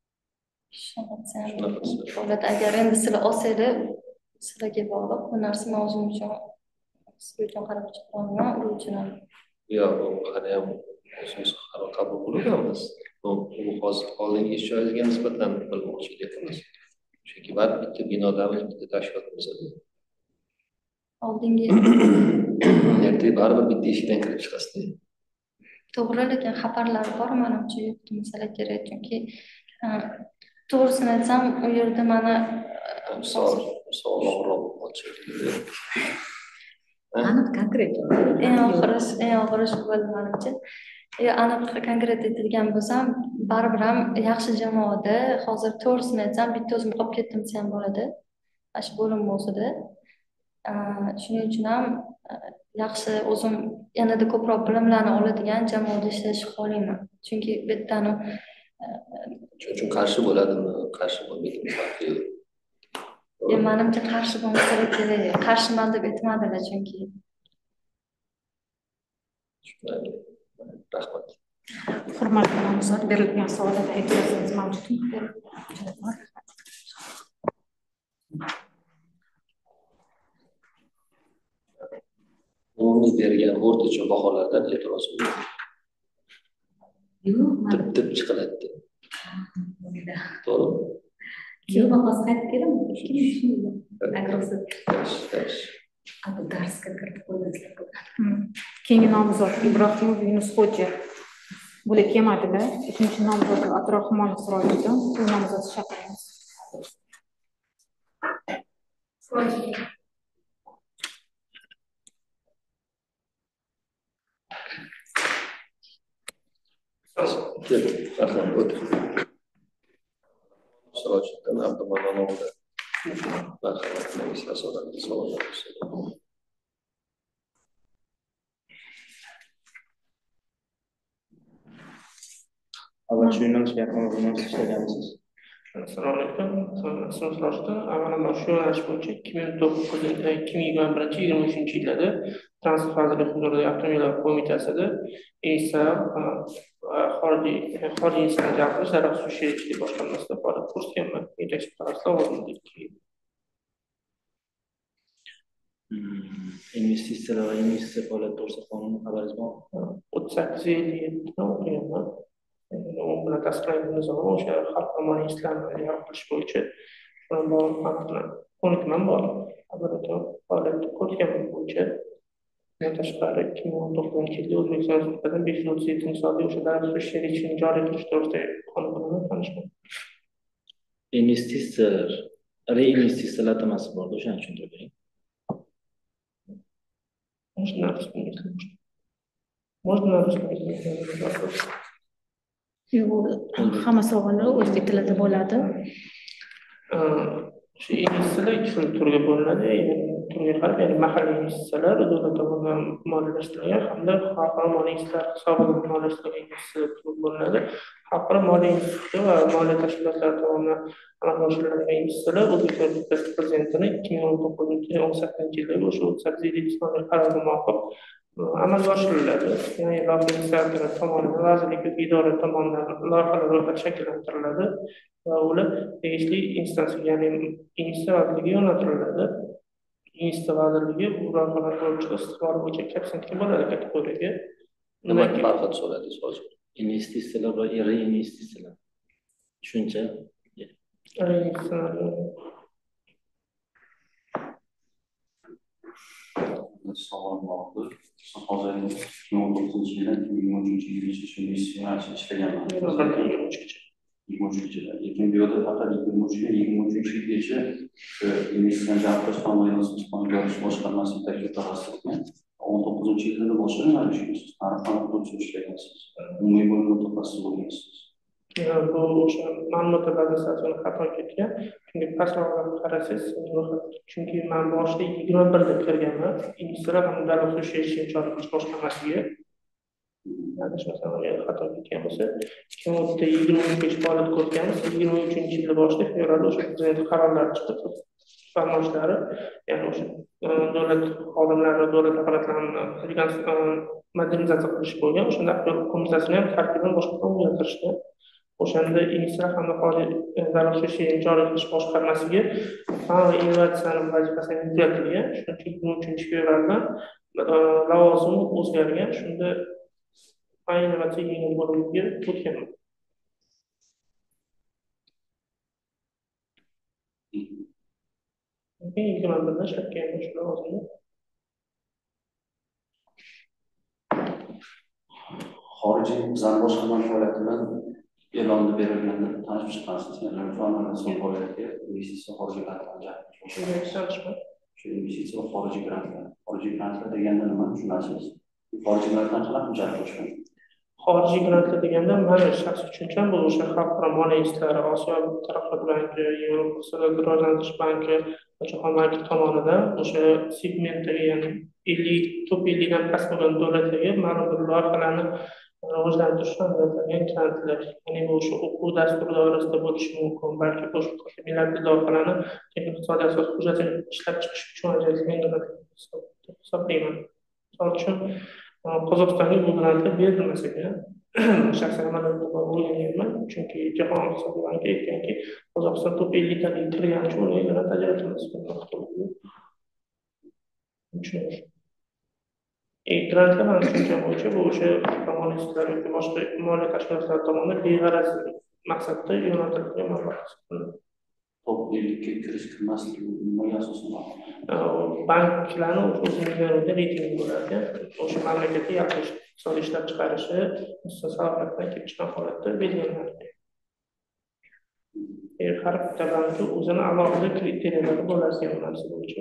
Holat agar endi sizlar olsanglar, sizlarga bog'liq. Bu narsa men o'zim uchun sizlar uchun qarab chiqaman, ular uchun ham. Yo'q, hali ham o'zingiz qaror qabul qilganmiz. Bu hozir oldingi ish joyingizga nisbatan bilmoqchi emas. Chunki baribir bitta binodamiz, bitta tashkilotimiz. Oldingi ertaga baribir bitta eshikdan kirib chiqasiz. To'g'ri, lekin xabarlar bor, menimcha yo'q masala kerak, chunki to'g'risini aytsam, u yerda mana sog'lomroq bo'lmoqchi. Aniq konkret. Eng og'iri shu bo'ldi menimcha. Aniq konkret aytadigan bo'lsam, baribir ham yaxshi jamoada, hozir to'g'risini aytsam, bitta o'zim qolib ketdim desam bo'ladi. Shu bo'lim o'zida. Shuning uchun ham yaxshi o'zim yanada ko'proq bilimlarni oladigan jamoada ishlashni xohlayman. Chunki bu yerdan Shuning uchun qarshi bo'ladimi, qarshi bo'lmaydimi farqi yo'q. Manimcha qarshi bo'lmasalar kerak. Qarshiman deb aytmadilar chunki. Tushunarli. Rahmat. Hurmatli nomzod, berilgan savollarga e'tirozingiz mavjudmi? Umumiy bergan o'rtacha baholardan e'tiroz yo'q. Dib chiqiladi. To'g'ri? Keyin bahosi qaytib keladimi? Yaxshi. Darsga kiritib qo'ydingizlar. Keyingi nomzod Ibrohimov Yunusxo'ja. Bular kelmadilar. Uchinchi nomzod Abdurahmonov Sirojidon. Bu nomzodni chaqiramiz. Rahmat. O'tir. Sirojidon Abdumannonovda. Marhamat, sizlar so'raymiz. Savollar bo'lsa. Avval shu yo'nalishga yaqin ishlagansiz. Assalomu alaykum. Ismim Sirojidon. Avvalambor shu yo'nalish bo'yicha 2021-23 yillarda Transport vazirligi huzuridagi avtomobillar qo'mitasida ESA xorijiy inson jalb qilish zarur xususiy boshqarmasida faoliyat ko'rsatganman. Yetakchi tarafi lavozimida. Investitsiyalar va investitsiya faoliyati to'g'risida qonun xabaringiz bormi? 38-7 o'qiganman. U bilan tasdiqlangan nizom o'sha xalqaro moliya ishlarini qilish bo'yicha ko'nikmam bor. Laboratoriya faoliyati ko'rgan bo'yicha tashqari 2019-yilda O'zbekiston Respublikasidan 537-sonli o'sha davlat xususiy joriy qilish to'g'risidagi qonun bilan tanishman. Investitsiyalar, reinvestitsiyalar atamasi bor, o'shani tushuntirib bering. Можно Hamma savollar o'zbek tilida bo'ladi. Shu investitsiyalar ikki xil turga bo'linadi. Turga qarab, ya'ni mahalliy investitsiyalar davlat tomonidan moliyalashtirilgan hamda xalqaro moliya institutlari hisobidan moliyalashtirilgan investitsiyalar turga bo'linadi. Xalqaro moliya instituti va moliya tashkilotlari tomonidan amalga oshiriladigan investitsiyalar O'zbekiston Respublikasi Prezidentining 2019-18 o'sha 38 sonli qaroriga muvofiq amalga oshiriladi. Ya'ni loyiha inisiatori tomonidan vazirlik yoki idora tomonidan loyihalar ro'yxati shakllantiriladi va ular tegishli instansiyaga, ya'ni investitsiya vazirligiga yo'naltiriladi. Investitsiya vazirligi bu loyihalar ko'rib chiqish istiqboli bo'yicha kapsentga bo'ladi kategoriyaga. Nima farqini so'radingiz hozir? Investitsiyalar va reinvestitsiyalar. Tushuncha. Savol bor. Hozir 2019-yildan 2023-yilgacha investitsiya ishlaganman. 23-yilda. Lekin bu yerda faqat 23-yilgacha investitsiya jalb qilish tomonini ko'rish boshqarmasining taklif tarassutgan. 19-yilda boshqa nima ishlaysiz? Qanaqa ishlagansiz? Umumiy bo'lgan mutaxassis bo'lgansiz. Bu o'sha ma'lumotlar bazasini xato ketgan. Chunki pastroqlarga qarasangiz, chunki men boshida 21 deb kirganman. Investitsiyalar hamda davlat xususiy joriy qilish boshqarmasiga. Adashmasam, xato ketgan bo'lsa, 2023 faoliyat ko'rganmiz. 23-yilda boshida fevralda o'sha prezident qarorlari chiqib, farmoshlari, ya'ni o'sha davlat xodimlari va davlat apparatlarini modernizatsiya qilish bo'lgan. O'shanda qo'mitasini ham tarkibini boshqacha o'zgartirishgan. O'shanda investitsiyalar hamda davlat xususiy joriy qilish boshqarmasiga fan va innovatsiyaning vazifasi yuklatilgan. Shuning uchun 23-fevraldan lavozimi o'zgargan. Shunda fan innovatsiya yengil bo'limiga o'tganman. Keyin 21da ishlab kelgan shu lavozimda. Xorijiy bizning boshqarma faoliyati bilan e'londa berilganda tanishib chiqqansiz. Ya'ni musobaqa faoliyatiga investitsiya xorijiy grantlar shu investitsiya xorijiy grantlar. Xorijiy grantlar deganda nima tushunasiz? Xorijiy grantlar qanaqa jalb qilishgan? Xorijiy grantlar deganda meni shaxsiy tushuncham bu o'sha xalqaro moliya institutlari, Osiyo taraqqiyot banki, Yevropa iqtisodiy rivojlantirish banki va Jahon banki tomonidan o'sha segmentdagi, ya'ni 50 top 50 dan past bo'lgan davlatlarga ma'lum bir loyihalarni rivojlantirish hamda grantlar, ya'ni bu o'sha o'quv dasturi doirasida bo'lishi mumkin, balki boshqa millatli loyihalarni texnik iqtisodiy asos hujjatini ishlab chiqish uchun ajratilgan grantlar hisoblayman. Misol uchun, Qozog'istonga bu grantlar berilmasaga, shaxsan amaliyotda o'ylayman, chunki Jahon iqtisodiy banki aytganki, Qozog'iston top 50 taga kirgani uchun unga grant ajratilmasin. Grantlar mana tushuncham bo'yicha bu o'sha kommunistlar yoki boshqa moliya tashkilotlar tomonidan beg'araz maqsadda yo'naltirilgan mablag' hisoblanadi. Top 50 ga kirish kirmaslik nimaga asosan? Banklarni o'zini reytingi bo'ladi. O'sha mamlakatga yaxshi iqtisodiy ishlab chiqarishi, salohiyatdan kelib chiqqan holatda belgilanadi. Har bitta bankni o'zini alohida kriteriyalari bo'ladigan narsa bo'yicha.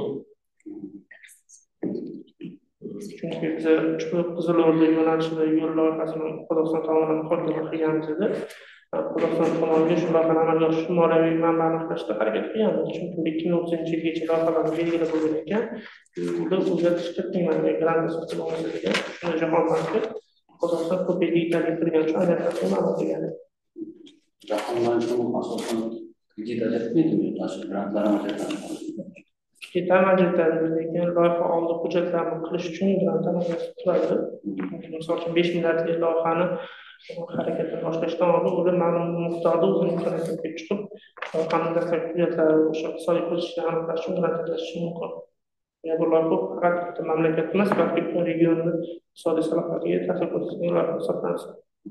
Chunki biz Qizil O'rda yo'nalishida yo'l loyihasini Qozog'iston tomonidan muhokama qilganmiz edi. Qozog'iston tomoniga shu loyihani amalga oshirish moliyaviy manbani aniqlashda harakat qilganmiz. Chunki 2030-yilgacha loyihalarni belgilab bo'lgan ekan, unda o'zgartirish kiritilmagan grant asosida bo'lmagan. Shunda Jahon banki Qozog'iston top 50 taga kirgani uchun ajratishni ma'lum qilgan. Jahon banki asosan kredit ajratmaydimi? Grantlar ajratadi. Ketam ajratadi, lekin loyiha oldi hujjatlarni qilish uchun grant amalga oshiradi. Misol uchun 5 milliardli loyihani harakatga boshlashdan oldin ular ma'lum miqdorda o'zini imkoniyatiga kelib chiqib, loyihani dastlabki hujjatlari o'sha iqtisodiy pozitsiyani aniqlash uchun grant ajratishi mumkin. Yani bu loyiha faqat bitta mamlakat emas, balki butun regionni iqtisodiy salohiyatiga ta'sir ko'rsatgan loyiha hisoblanadi.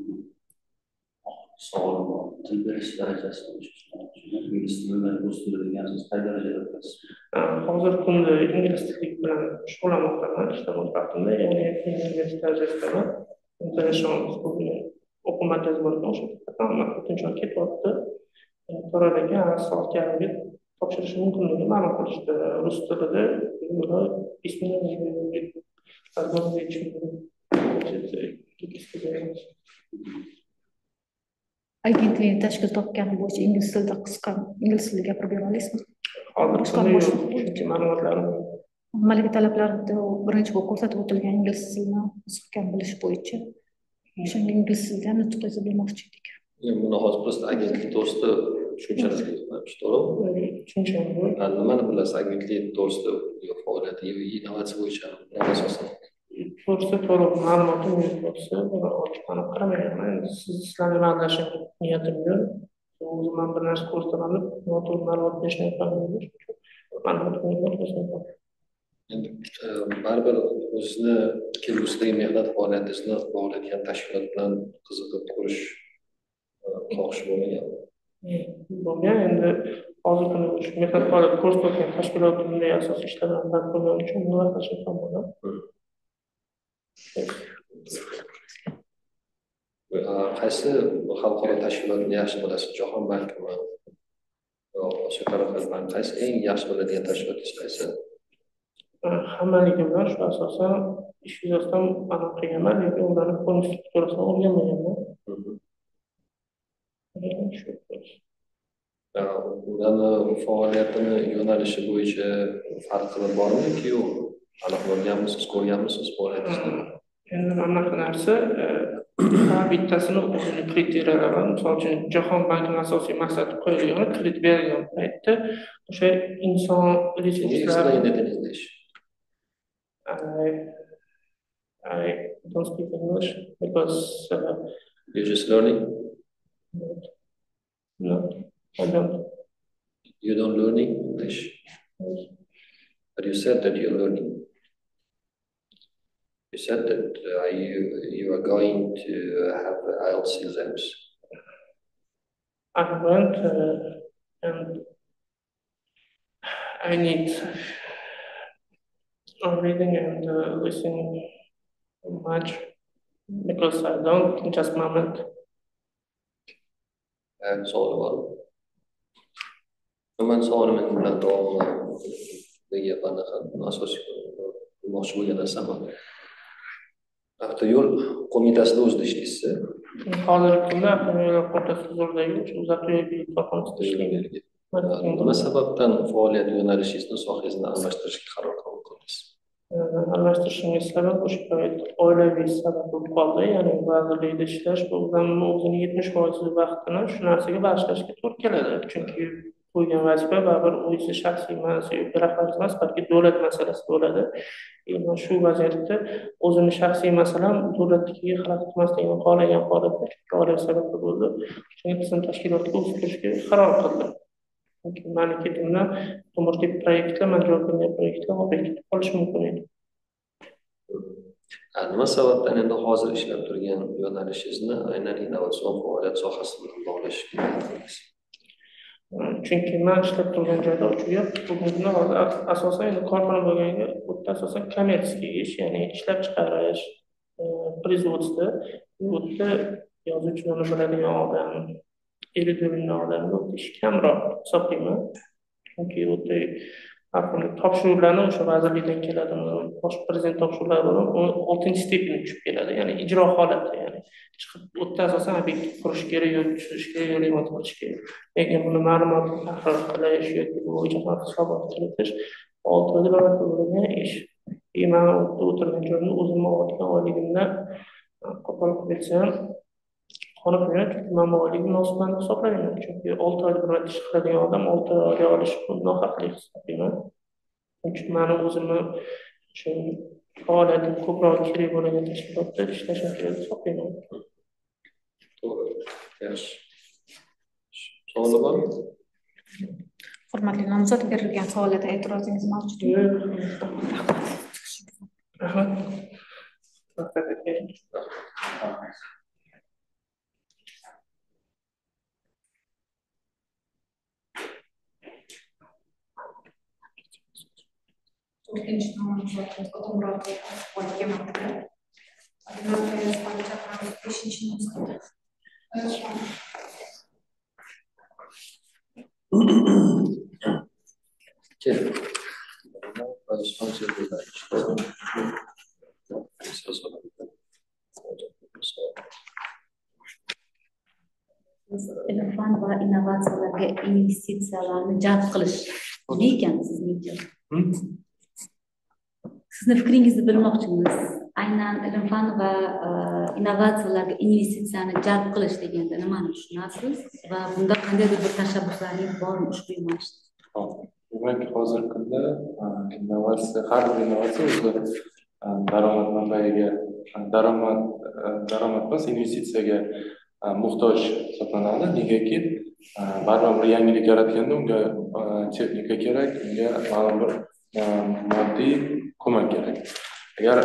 Savol bor. Til berish darajasi ingliz tili va rus tili degansiz qay darajada bilasiz? Hozir kunda ingliz tili bilan shug'ullanmoqdaman, ishlamay vaqtimda, ya'ni ingliz darajasidaman. International o'quv markazi bo'lgan o'sha hamma o'quvchilar ketyapti. To'ralarga soat yarimga topshirishi mumkinligi ma'lum qilishdi. Rus tilida agentlikni tashkil topgani bo'yicha ingliz tilida qisqa ingliz tilida gapirib bera olasizmi? Hozir ma'lumotlarim malaka talablarida birinchi bo'lib ko'rsatib o'tilgan ingliz tilini mustahkam bilish bo'yicha o'shanga ingliz tilida ham nutqingizni bilmoqchi edik. Buni hozir просто agentlik to'g'risida tushunchalarga yo'qolamiz, to'g'rimi? Tushuncham bor. Nimani bilasiz agentlik to'g'risida faoliyati innovatsiya bo'yicha asosan? To'g'risi to'liq ma'lumotim yo'q bo'lsa, buni ochib aniq qaramaganman. Sizlarni ma'lumlashim niyatim yo'q. O'zim ham bir narsa ko'rsataman deb noto'g'ri ma'lumot berishni aytmadim. Endi baribir o'zizni kelgusidagi mehnat faoliyatingizni bog'laydigan tashkilot bilan qiziqib ko'rish xohishi bo'lmaganmi? Bo'lgan. Endi hozir kuni shu mehnat faoliyati ko'rsatayotgan tashkilot bunday asosiy ishlar bilan band bo'lgani uchun muloqotga bo'ldim. Qaysi xalqaro tashkilotni yaxshi bilasiz? Jahon bankimi? O'sha tarafidan bank qaysi eng yaxshi biladigan tashkilotingiz qaysi? Hammaligi bilan shu asosan ish yuzasidan aniq qilganman, lekin ularni konstruktorasini o'rganmaganman. Ularni faoliyatini yo'nalishi bo'yicha farqi bormi-ki yo'q? Aniq bo'lganmisiz, ko'rganmisiz faoliyatingizni? Endi mana shu narsa har bittasini o'zining kriteriyalari, misol uchun Jahon bankining asosiy maqsadi qo'yilgan, kredit berilgan paytda o'sha inson resurslari I don't speak English because you're just learning? No, I don't. You don't learn English? But you said that you're learning. You said that you are going to have IELTS exams. I went and I need reading and listening much because I don't just moment. That's all about it. Man so'raman bilan davomli asosiy mo'lmoqchi bo'lgan narsam avtoyo'l qo'mitasida o'zida ishlaysiz. Hozirgi kunda avtoyo'l qo'mitasi huzuridagi uzatuv korxonasida ishlayman. Nima sababdan faoliyat yo'nalishingizni, sohangizni almashtirishga qaror qildingiz? almashtirishimga sabab o'sha oilaviy sabab bo'lib qoldi. Ya'ni vazirlikda ishlash bu odamni o'zini 70% vaqtini shu narsaga bag'ishlashga to'g'ri keladi. Chunki qo'ygan vazifa baribir o'zi shaxsiy emas, rahbar emas, balki davlat masalasi bo'ladi. Men shu vaziyatda o'zimni shaxsiy masalam davlatnikiga xalaqit qilmasligini xohlagan holatda oilaviy sababli bo'ldi. Shunga tizim tashkilotga o'zgartirishga qaror qildim. Chunki meniki bundan umrlik proyektlar, man javob bergan proyektlar olib ketib qolishi mumkin edi. Nima sababdan endi hozir ishlab turgan yo'nalishingizni aynan innovatsion faoliyat sohasi bilan bog'lashga intilasiz? Chunki men ishlab turgan joyda bugungi kunda hozir asosan endi korxona bo'lganga bu asosan kommersiya ish, ya'ni ishlab chiqarish, производство, bu yerda yozuvchilarni biladigan odam, edityorlarni odam bu ish kamroq hisoblayman. Chunki u har kuni topshiriqlarni o'sha vazirlikdan keladimi, bosh prezident topshiriqlari bilan 6 stepeni tushib keladi. Ya'ni ijro holati, ya'ni chiqib o'tda asosan obyekt qurish kerak, yoki tuzish kerak, yoki remont qilish kerak. Lekin buni ma'lumotni tahlil qilish yoki bo'yicha hisobot kiritish 6 oyda bo'lgan ish. Men o'tirgan joyimda o'zimni olgan oyligimdan qo'pol qilib aytsam, qoniqmayman, chunki men bu oylikni munosibani hisoblayman. Chunki 6 oyda bir marta ish qiladigan odam 6 oyga olish nohaqlik hisoblayman. Chunki meni o'zimni shu faoliyatim ko'proq kerak bo'lgan tashkilotda ishlashim kerak deb hisoblayman. To'g'ri. Yaxshi. Savol bormi? Hurmatli nomzod, berilgan faoliyatga e'tirozingiz mavjudmi? Rahmat. To'rtinchi nomzod Qo'timurod Qo'yga beshinchi nomzod. Ilm-fan va innovatsiyalarga investitsiyalarni jalb qilish nima ekan sizningcha? Sizni fikringizni bilmoqchimiz. Aynan ilm-fan va innovatsiyalarga investitsiyani jalb qilish deganda nimani tushunasiz va bunda qandaydir bir tashabbuslaringiz bormi ushbu yo'nalishda? Demak, hozirgi kunda innovatsiya, har bir innovatsiya o'zi daromad manbaiga, daromad emas, investitsiyaga muhtoj hisoblanadi. Negaki, baribir bir yangilik yaratganda unga texnika kerak, unga ma'lum bir moddiy ko'mak kerak. Agar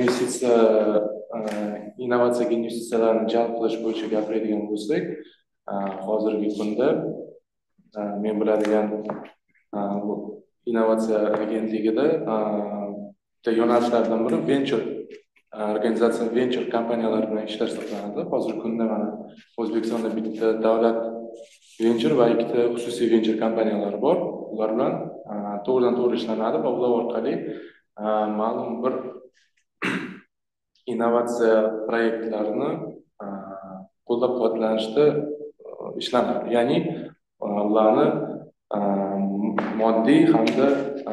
innovatsiyaga investitsiyalarni jalb qilish bo'yicha gapiradigan bo'lsak, hozirgi kunda men biladigan innovatsiya agentligida yo'nalishlardan biri venture organizatsiya, venture kompaniyalar bilan ishlash hisoblanadi. Hozirgi kunda mana O'zbekistonda bitta davlat venture va ikkita xususiy venture kompaniyalar bor. Ular bilan to'g'ridan-to'g'ri ishlanadi va ular orqali ma'lum bir innovatsiya proyektlarini qo'llab-quvvatlanishda ishlanadi. Ya'ni ularni moddiy hamda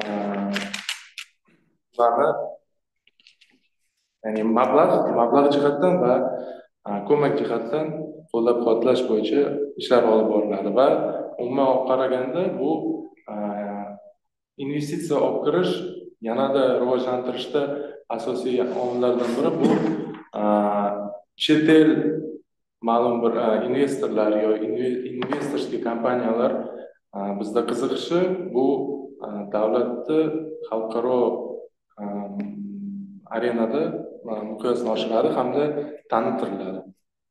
ya'ni mablag' jihatdan va ko'mak jihatdan qo'llab-quvvatlash bo'yicha ishlar olib boriladi va umuman olib qaraganda bu investitsiya olib kirish yanada rivojlantirishda asosiy omillardan biri bu chet el ma'lum bir investorlar yoki investorskiy kompaniyalar bizda qiziqishi bu davlatni xalqaro arenada miqyosini oshiradi hamda tanittiriladi.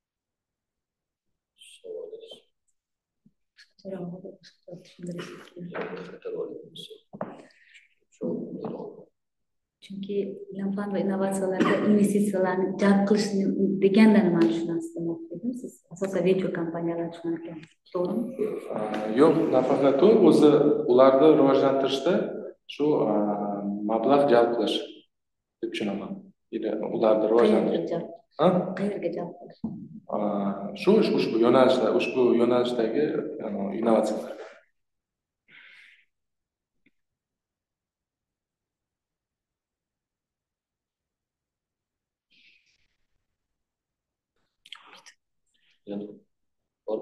Chunki ilm-fan va innovatsiyalarga investitsiyalarni jalb qilish deganda nimani tushunasiz demoqchidim. Siz asosan venture kompaniyalarni tushungan ekansiz, to'g'rimi? Yo'q, nafaqat u, o'zi ularni rivojlantirishda shu mablag' jalb qilish deb tushunaman. Ularni rivojlantirish. Qayerga jalb qilish? Ushbu yo'nalishdagi innovatsiyalar. Yani bor.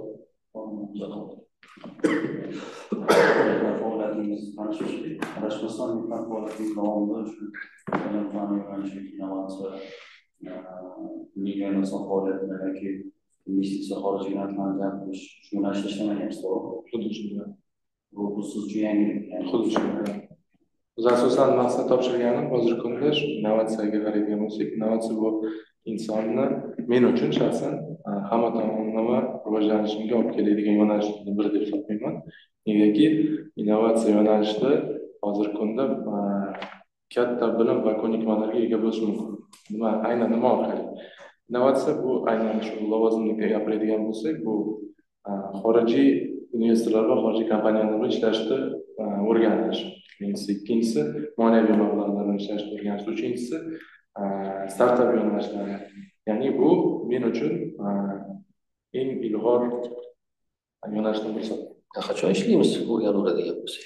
Faoliyatimiz adashmasam mehnat faoliyatimiz davomida shu bilim fan yo'nalishi innovatsiya milliy innovatsion faoliyatlar yoki investitsiya xorijiy grantlarni jalb qilish shu yo'nalishda ishlamaganmiz, to'g'rimi? Xuddi shunday. Bu siz uchun yangilik. Xuddi shunday. Biz asosan maqsad topshirganim hozirgi kunda shu innovatsiyaga qaraydigan bo'lsak, innovatsiya bu insonni men uchun shaxsan hamma tomonlama rivojlanishimga olib keladigan yo'nalishlardan biri deb hisoblayman. Negaki innovatsiya yo'nalishida hozirgi kunda katta bilim va ko'nikmalarga ega bo'lish mumkin. Aynan nima orqali? Innovatsiya bu aynan shu lavozimga gapiradigan bo'lsak, bu xorijiy investorlar va xorijiy kompaniyalar bilan ishlashni o'rganish. Ikkinchisi moliyaviy mablag'lar bilan ishlashni o'rganish. Uchinchisi startup yo'nalishlari. Ya'ni bu men uchun eng ilg'or yo'nalishdan biri hisoblanadi. Qachon ishlaymiz o'rganadigan bo'lsak?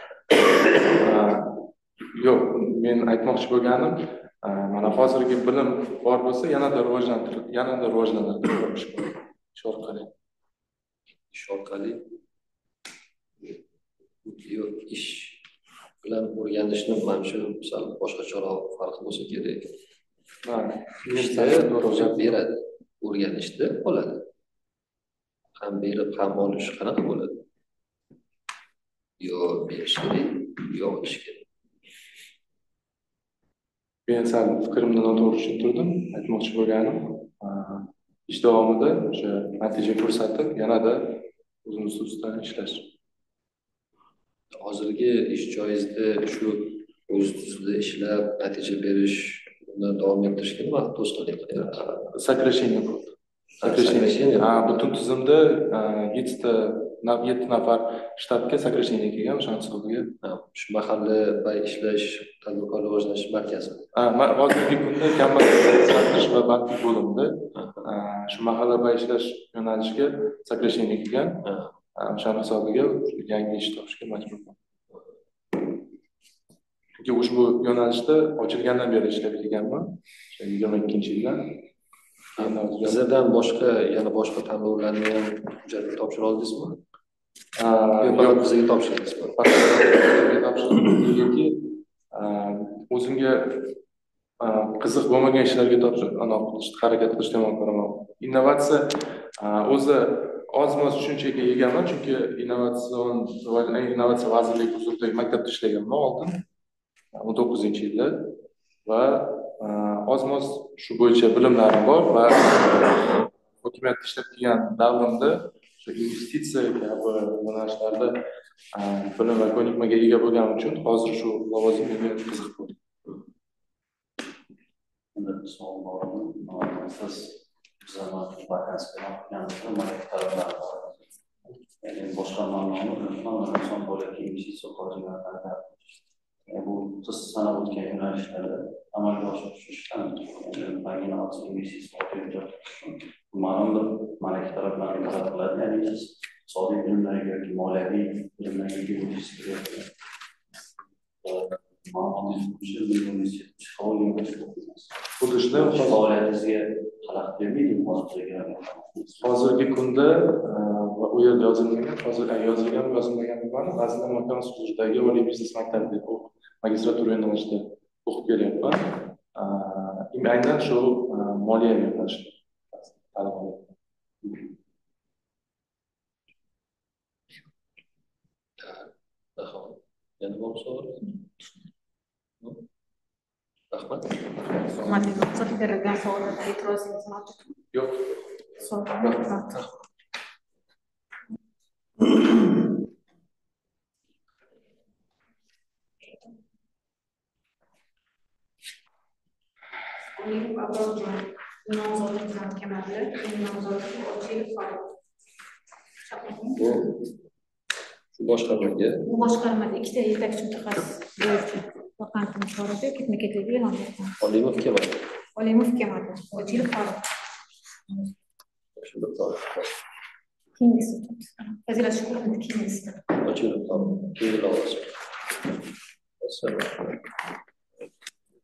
Yo'q, men aytmoqchi bo'lganim, mana hozirgi bilim bor bo'lsa, yanada rivojlanadi ish orqali. Ish orqali ish bilan o'rganishni manimcha sal boshqacharoq farqi bo'lsa kerak. Ishda ruxsat beradi, o'rganishda oladi. Ham berib, ham olish qanaqa bo'ladi? Yo berish kerak, yo olish kerak. Men sal fikrimni noto'g'ri tushuntirdim. Aytmoqchi bo'lganim, ish davomida o'sha natija ko'rsatib, yanada o'zimiz ustidan ishlash. Hozirgi ish joyingizda shu o'z ustida ishlab natija berish, uni davom ettirishga nima to'sqinlik qilyapti? Сокращение bo'ldi. Сокращение. Butun tizimda 7 nafar shtatga сокращение kelgan, o'sha hisobiga. Shu mahalla ishlash tadbirkorlik rivojlanish markazi. Hozirgi kunda kambag'allik va bandlik bo'limida shu mahalla ishlash yo'nalishiga сокращение kelgan. O'sha hisobiga yangi ish topishga majburman. Chunki ushbu yo'nalishda ochilgandan beri ishlab kelganman. 22-yildan. Bizdan boshqa yana boshqa tanlovlarni ham hujjatni topshira oldingizmi? Yo'q, bizga topshirdingizmi? Yoki o'zimga qiziq bo'lmagan ishlarga harakat qilishga ham ko'raman. Innovatsiya o'zi oz-moz tushunchaga egaman, chunki innovatsiya vazirligi huzuridagi maktabda ishlaganman oldin 19-yilda va oz-moz shu bo'yicha bilimlarim bor va hokimiyatda ishlab kelgan davrimda investitsiya kabi yo'nalishlarda bilim va ko'nikmaga ega bo'lganim uchun hozir shu lavozim menga qiziq bo'ldi. Savol bormi? Siz bizlarni vakansiyaga olganimizda malaka talablari bor. Ya'ni boshqa ma'noda inson bo'yicha investitsiya xorijiy bu siz sanab o'tgan yo'nalishlarda amalga oshirish uchun innovatsion investitsiya ma'lum bir malaka talablarini talab qiladi. Ya'ni siz iqtisodiy bilimlarga yoki moliyaviy bilimlarga ega bo'lishingiz kerak. Faoliyatingizga xalaqit bermaydimi hozirgi kunda va u yerda yozilmagan, hozir yozilgan yozilmagan bilmadim. Vazirlar Mahkamasi huzuridagi Oliy biznes maktabida magistratura yo'nalishida o'qib kelyapman. Aynan shu moliya yo'nalishida ta'lim olyapman. Yana bir savol? Rahmat. Ruxsat berilgan savollarga e'tirozingiz mavjudmi? Yo'q. Rahmat. Olimov Abrorjon nomzodi bilan kamarli, nomzodi Ochilov Farruh. Bu boshqarmaga. Bu boshqarmada ikkita yetakchi mutaxassis bo'yicha vakantni so'radi, ketma-ketlik e'lon qilgan. Olimov kelmadi. Olimov kelmadi. Ochilov Farruh. Keyingisi. Fazilat Shukurovni keyingisi. Ochilov Farruh. Keyingi lavozim.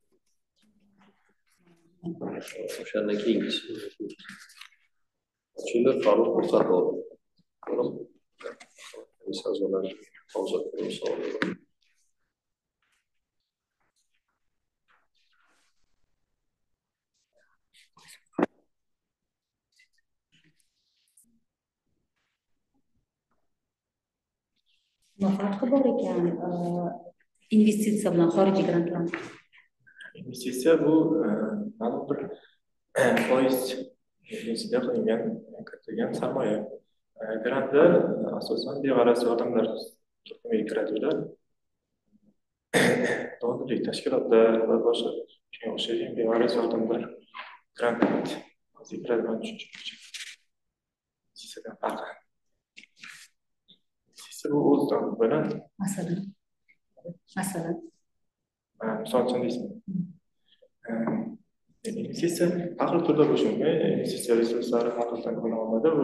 O'shandan keyingisi. Şimdi Faruk Mustafoğlu. Tamam. Sözler, havuzatlarımız oluyor. Nima farqi bor ekan investitsiya bilan xorijiy grantlar? Investitsiya bu ma'lum bir foiz ichida qilingan kiritilgan sarmoya. Grantlar asosan beg'araz yordamlar turkumiga kiradi ular. Donorlik tashkilotlar va boshqa shunga o'xshagan beg'araz yordamlar grant kiradigan tushuncha. Investitsiyadan farqi. Investitsiya bu o'zidan bilan Masalan, misol uchun deysizmi? Investitsiya har xil turda bo'lishi mumkin. Investitsiya resurslari xalqdan olinadi. Bu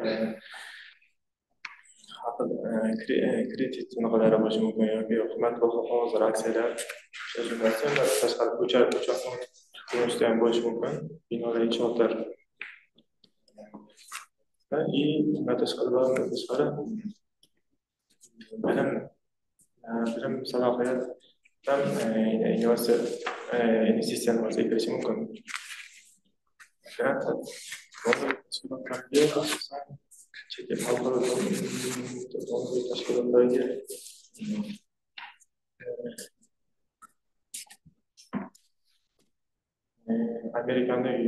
kredit bunaqalari bo'lishi mumkin yoki qimmatbaho qog'ozlar, aksiyalar, tashqari ko'chat ko'rinishda ham bo'lishi mumkin. Binolar, inshootlar. И bundan tashqari bilim salohiyat ham investitsiyani o'ziga kirishi mumkin. Grant chet el xalqaro tashkilotlarga Amerikaning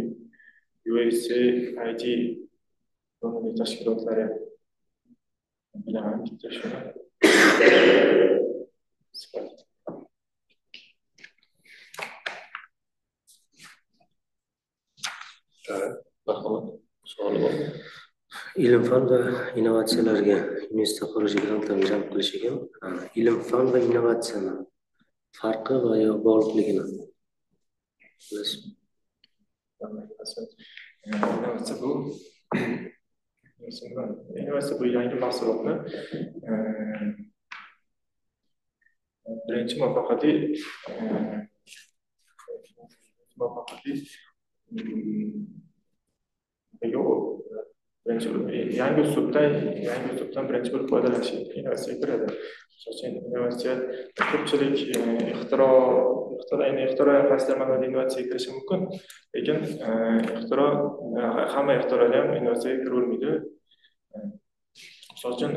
USAID donorlik tashkilotlari bilan bitta shuni ilm fan va innovatsiyalarga universitet xorijiy grantlarni jalb qilish ekan. Ilm fan va innovatsiyani farqi va yo bog'liqligini bilasizmi? Innovatsiya bu yangi mahsulotni birinchi muvaffaqiyatli yangi uslubdan birinchi bo'lib foydalanish innovatsiyaga kiradi. Innovatsiya ko'pchilik ixtiro qaysidir innovatsiyaga kirishi mumkin, lekin hamma ixtirolar ham innovatsiyaga kiravermaydi. Misol uchun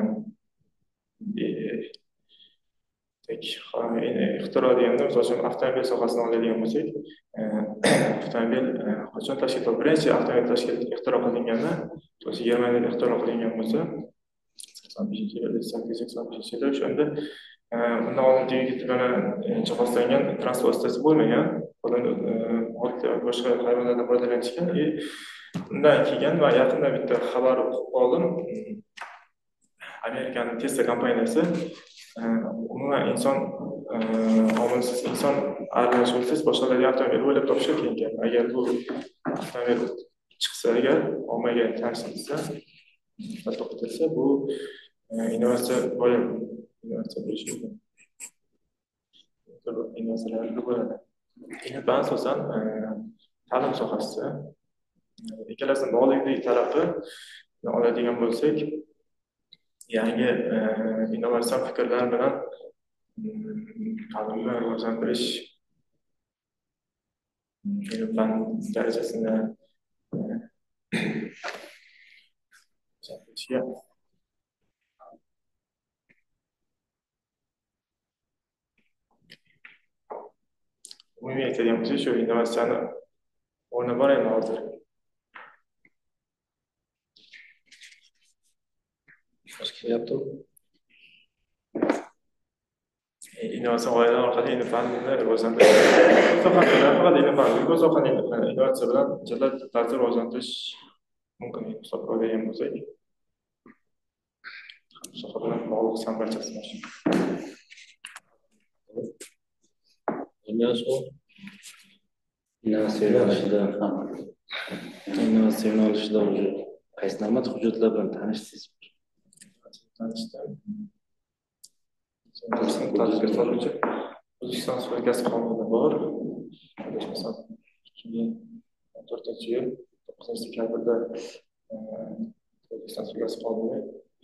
ixtiro deganda misol uchun avtomobil sohasini oladigan bo'lsak, avtomobil qachon birinchi avtomobil ixtiro qilinganda, 1920 ixtiro qilingan bo'lsa, 1885-yilda o'shanda undan oldin dvigatel bilan jihozlangan transport vositasi bo'lmagan, boshqa hayvonlardan foydalanishgan. Undan keyin va yaqinda bitta xabar o'qib qoldim. Amerikaning Tesla kompaniyasi umuman inson aralashuvsiz boshqalarga avtomobil o'ylab topishga kelgan. Agar bu avtomobil chiqsa, agar ommaga tanishtirsa, to'xtatilsa, bu innovatsiya bo'lishi mumkin. Innovatsiyalar bo'ladi. Ilm asosan ta'lim sohasida ikkalasining bog'liqlik tarafi oladigan bo'lsak, yangi innovatsion fikrlar bilan ta'limni rivojlantirish ilm-fan darajasini umumiy aytadigan bo'lsak, shu innovatsiyani o'rni bor endi hozir. Innovatsiya g'oyalar orqali ilm-fanni rivojlantirish. Bu sohani innovatsiya bilan jadal tarzda rivojlantirish mumkin hisobga olgan bo'lsak, soha bilan bog'liq barchasi bor. Innovatsiya yo'nalishida qaysi normativ hujjatlar bilan tanishdingiz? O'zbekiston Respublikasi qonuni bor. 2014-yil 9-dekabrda O'zbekiston Respublikasi qonuni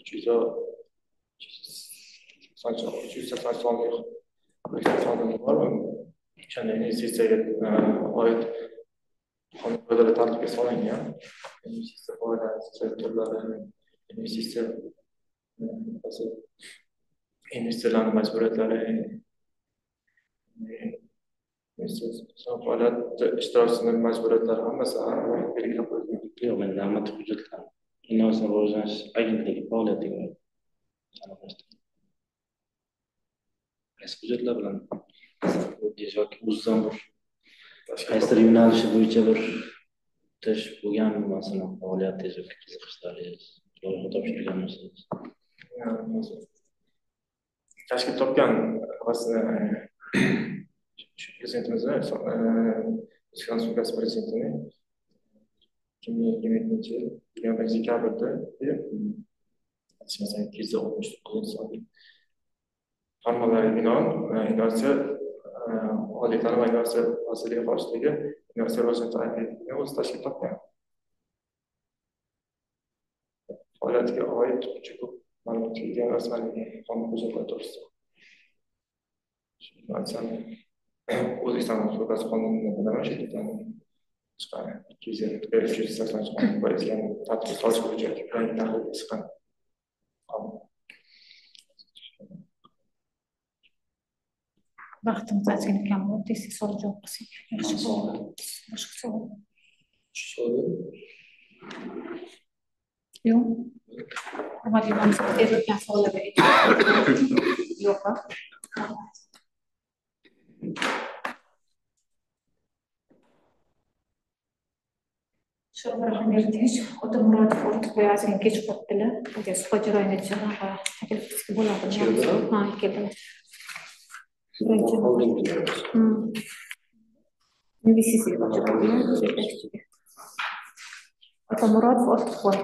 380 sonli qonuni bor. O'shanda investitsiyaga oid qonun qoidalar tartibga solingan. Investitsiya qoidasi, turlari, investitsiyalarni majburiyatlari, investitsion faoliyat ishtirokchisining majburiyatlari hammasi belgilab qo'yilgan. Yo'q, men normativ hujjatlar innovatsion rivojlanish agentligi faoliyatiga qaysi hujjatlar bilan yoki o'zidan bir qaysidir yo'nalishi bo'yicha bir o'tish bo'lganmi, masalan faoliyatingiz yoki qiziqishlaringiz, loyiha topshirganmisiz? Tashkil topgan prezidentimizni, O'zbekiston Respublikasi prezidentini 2020 yil dekabrda 269 sonli farmonlarga binoan innovatsiya oliy ta'lim va innovatsiya vazirligi qoshidagi innovatsiya rivojlantirish agentligi o'zi tashkil topgan. Faoliyatiga oid juda ko'p ma'lumot kelgan rasmiy qonun hujjatlari to'g'risida. O'zbekiston Respublikasi qonunini bilaman, shu yerdan chiqqan 380 qonun bo'yicha tartibga solish bo'yicha yangi tahlil chiqqan qonun. Vaqtimiz ozgina kam bo'ldi, desak savol javob qilsak yaxshi bo'ladi. Boshqa savol? Yo'q. Avvalgi maqsadda berilgan savollarga yo'q. Sho'rva Rahimerdiyevich, Otamuratov Ortiqbo'y ozgina kech qolibdilar. Agar suhbat jarayoni etishga taklif qilishga bo'ladimi? Ha, keldilar. Investitsiya yetakchiga. Otamuratov Ortiqbo'y.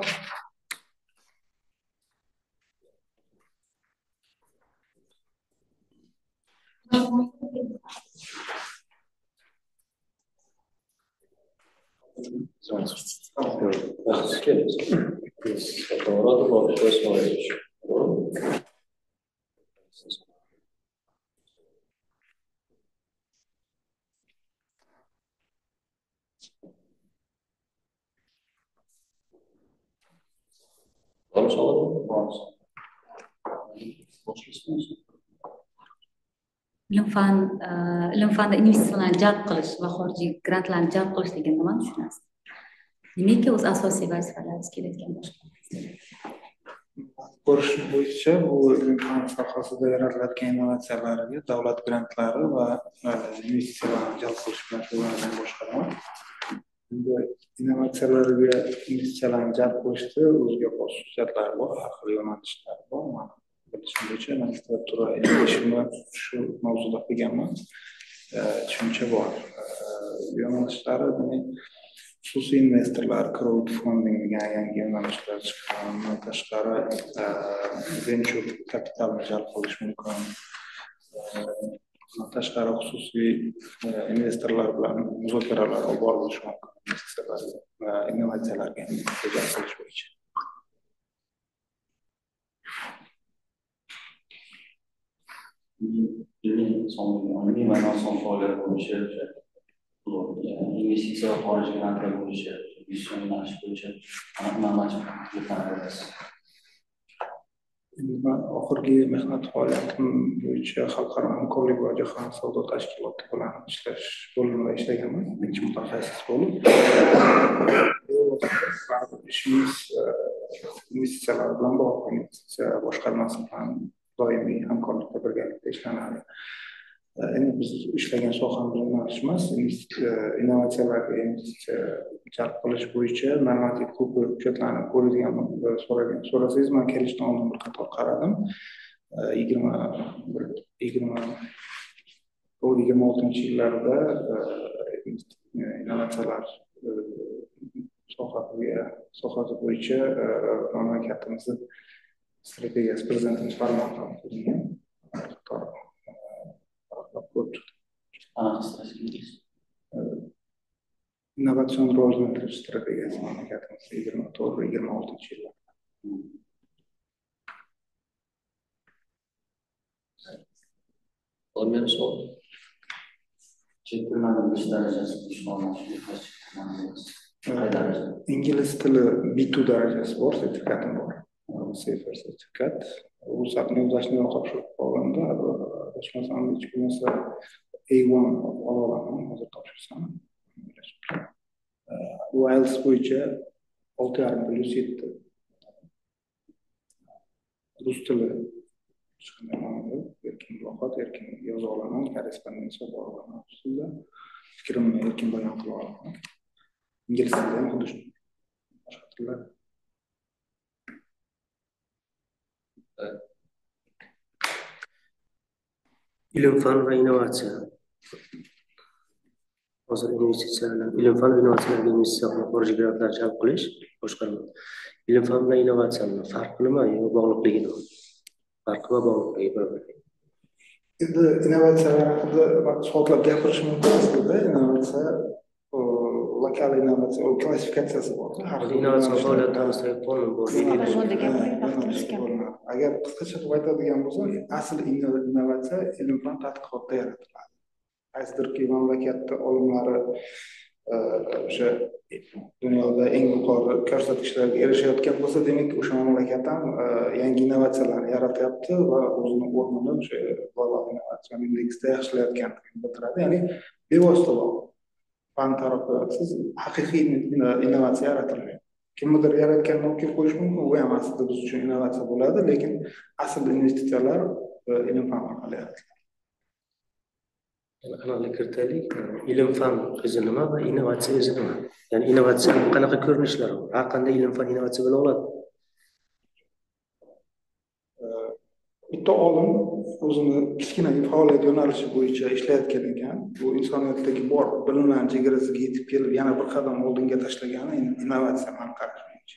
Ilm fanda investitsiyalarni jalb qilish va xorijiy grantlarni jalb qilish degan nimani tushunasiz? Nimaga o'z asosiy vazifalaringiz kelayotgan boshqa? Ko'rish bo'yicha bu ilm fan sohasida yaratiladigan innovatsiyalarga davlat grantlari va investitsiyalarni jalb qilish bilan shug'ullangan boshqarma. Innovatsiyalarga investitsiyalarni jalb qilishda o'ziga xos hujjatlari bor, har xil yo'nalishlari bor. Bilishim bo'yicha magistratura ishimni shu mavzuda qilganman. Tushuncha bor. Yo'nalishlari xususiy investorlar, crowdfunding degan yangi yo'nalishlar chiqqan. Bundan tashqari venture kapitalni jalb qilish mumkin. Bundan tashqari xususiy investorlar bilan muzokaralar olib borilishi mumkin. Innovatsiyalarga jalb qilish bo'yicha. Ilmiy va noson faoliyat bo'yicha investitsiya va xorijiy grantlar bo'yicha yo'nalish bo'yicha oxirgi mehnat faoliyatim bo'yicha xalqaro hamkorlik va jahon savdo tashkiloti bilan ishlash bo'limida ishlaganman, birinchi mutaxassis bo'lib. Ishimiz investitsiyalar bilan bog'liq, investitsiya boshqarmasi bilan doimiy hamkorlikda birgalikda ishlanadi. Endi biz ishlagan sohamiz yo'nalishimiz innovatsiyalarga investitsiya jalb qilish bo'yicha normativ huquqiy hujjatlarni ko'radigan so'rasangiz, men kelishdan oldin bir qator qaradim. 2026 yillarda innovatsiyalar sohasi bo'yicha mamlakatimizni strategiyasi prezidentimiz farmoni qilingan. innovatsion rivojlantirish strategiyasi mamlakatimizda 24-26 yillar. Bor meni savol. Chet tillarni bilish darajasi qay darajada? Ingliz tili B2 darajasi bor, sertifikatim bor. Safer sertifikat. U safni o'zlashni topshirib qolganda, adashmasam hech bo'lmasa A1 olaman, hozir topshirsam. Bu IELTS bo'yicha 6,5+7. Rus tili hech qanday ma'no yo'q. Erkin muloqot, erkin yoza olaman, korrespondensiya bor olaman usulda. Fikrimni erkin bayon qila olaman. Ingliz tilida ham xuddi shunday. Boshqa tillar. Ilm-fan va innovatsiya. Hozir ilm-fan va innovatsiyalarga investitsiya qilib xorijiy grantlar jalb qilish boshqarma. Ilm-fan bilan innovatsiyani farqi nima yo bog'liqligi nima? Farqi va bog'liqligi bir-biriga. Endi innovatsiyalar haqida soatlar gapirish mumkin aslida. Innovatsiya lokal innovatsiya klassifikatsiyasi bor. Har xil innovatsion faoliyatlarimizda qonun bor. Agar qisqacha qilib aytadigan bo'lsam, asl innovatsiya ilm-fan tadqiqotda yaratiladi. Qaysidirki mamlakatda olimlari o'sha dunyoda eng yuqori ko'rsatkichlarga erishayotgan bo'lsa, demak o'sha mamlakat ham yangi innovatsiyalarni yaratyapti va o'zini o'rnini o'sha global innovatsion indeksda yaxshilayotganligini bildiradi. Ya'ni bevosita bog'liq. Fan tarafdorisiz haqiqiy innovatsiya yaratilmaydi. Kimnidir yaratganini olib kelib qo'yish mumkin, u ham aslida biz uchun innovatsiya bo'ladi, lekin asl investitsiyalar ilm-fan orqali yaratiladi. Aniqlik kiritaylik. Ilm-fan o'zi nima va innovatsiya o'zi nima? Ya'ni innovatsiya qanaqa ko'rinishlari bor? Har qanday ilm-fan innovatsiya bo'la oladi. Bitta olim o'zini kichkina faoliyat yo'nalishi bo'yicha ishlayotgan ekan, bu insoniyatdagi bor bilimlarni chegarasiga yetib kelib, yana bir qadam oldinga tashlagani innovatsiya mani qarashimcha.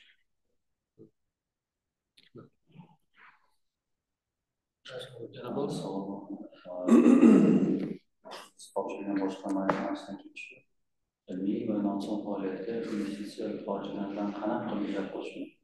Topshirgan boshqarma mas'uliyatidan kechishi ilmiy va innovatsion faoliyatga investitsiya xorijlardan qanaqa qilib jalb qilish mumkin?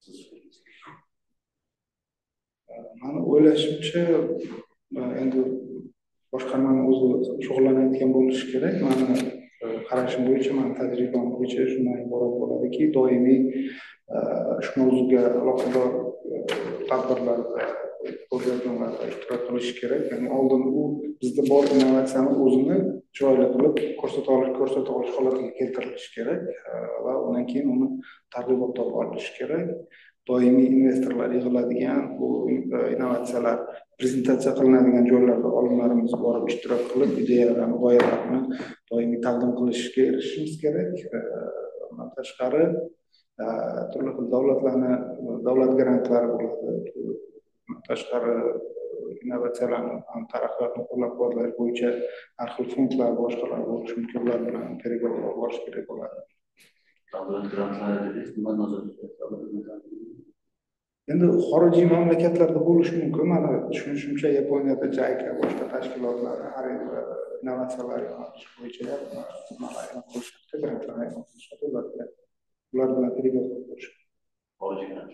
Mani o'ylashimcha, endi boshqarmani o'zi shug'ullanayotgan bo'lishi kerak. Mani qarashim bo'yicha, mani tajribam bo'yicha shundan iborat bo'ladiki, doimiy shu mavzuga aloqador tadbirlarda, ko'rgazmalarda ishtirok qilish kerak. Ya'ni oldin u bizda bor innovatsiyani o'zini chiroyli qilib ko'rsata olish holatiga keltirilishi kerak va undan keyin uni targ'ibotga olib borilishi kerak. Doimiy investorlar yig'iladigan, bu innovatsiyalar prezentatsiya qilinadigan joylarda olimlarimiz borib ishtirok qilib, ideyalarni, g'oyalarni doimiy taqdim qilishga erishishimiz kerak. Bundan tashqari turli xil davlat grantlari bo'ladi. Tashqari innovatsiyalarni taraqqiyotni qo'llab-quvvatlash bo'yicha har xil fondlar, boshqalar bo'lishi mumkin, ular bilan birga borish kerak bo'ladi. Davlat grantlari dedingiz, nima nazarda tutyapsiz? Endi xorijiy mamlakatlarda bo'lishi mumkin. Mana tushunishimcha Yaponiyada JICA boshqa tashkilotlar har innovatsiyalar bo'yicha nimalarni qilishadi, grantlarni qilishadi, ular bilan birga bo'lish. Xorijiy grant.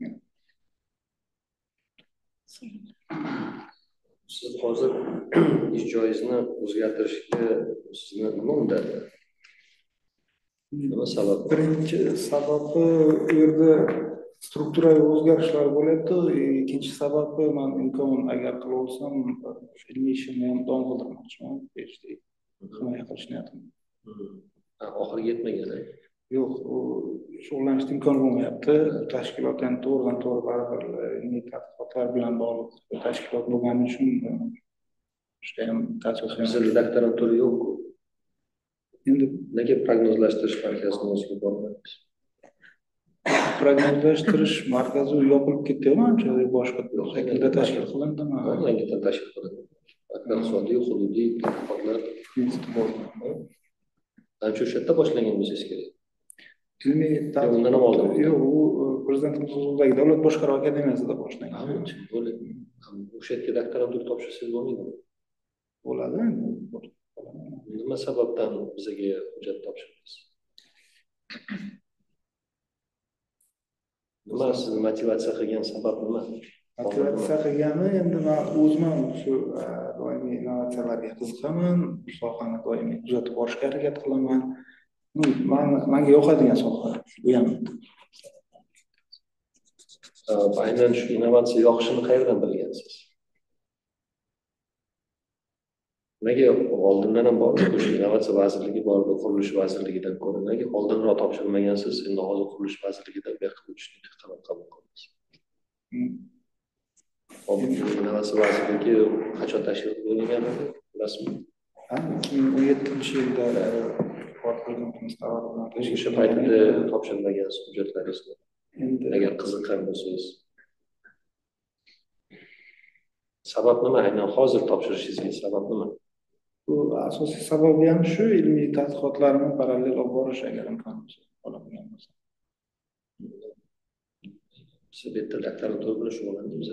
Siz hozir ish joyingizni o'zgartirishga sizni nima undadi? Nima sabab? Birinchi sababi u yerda strukturaviy o'zgarishlar bo'lyapti. Ikkinchi sababi men imkon agar qilib olsam, ilmiy ishimni ham davom qildirmoqchiman. Himoya qilish niyatim. Oxiriga yetmagan. Yo'q, u shug'ullanishga imkon bo'lmayapti. Tashkilot ham to'g'ridan-to'g'ri baribir ilmiy tadqiqotlar bilan bog'liq tashkilot bo'lgani uchun juda ham tashviq. Bizda doktorantura yo'q-ku. Endi nega prognozlashtirish markazini o'ziga bormaymiz? Prognozlashtirish markazi yopilib ketdi-yu, manimcha boshqa shaklda tashkil qilindimi? Yangidan tashkil qilindi. Iqtisodiy, hududiy tadqiqotlar ancha o'sha yerda boshlagan bo'lsangiz kerak. Ilmiy tadqiqot yo'q, u prezidentimiz huzuridagi davlat boshqaruv akademiyasida boshlangan. O'sha yerga doktorantura topshirsangiz bo'lmaydimi? Bo'ladi. Nima sababdan bizga hujjat topshirdingiz? Nima sizni motivatsiya qilgan sabab nima? Motivatsiya qilgani endi men o'zim shu doimiy innovatsiyalarga qiziqaman, bu sohani doimiy kuzatib borishga harakat qilaman. Menga yoqadigan soha bu ham. Aynan shu innovatsiya yoqishini qayerdan bilgansiz? Nega oldindan ham bormi? O'sha innovatsiya vazirligi bordi, qurilish vazirligidan ko'ra nega oldinroq topshirmagansiz? Endi hozir qurilish vazirligidan bu yoqqa o'tishni ehtimol qabul qilamiz. Innovatsiya vazirligi qachon tashkil qilingan edi? Bilasizmi? 2017-yilda prezidentimiz tavaqqidan O'sha paytda topshirmagansiz hujjatlaringizni. Agar qiziqqan bo'lsangiz. Sabab nima? Aynan hozir topshirishingizga sabab nima? Bu asosiy sababi ham shu ilmiy tadqiqotlarni parallel olib borish agar imkon bo'lsa. Siz bitta doktorantura bilan shug'ullandingiz.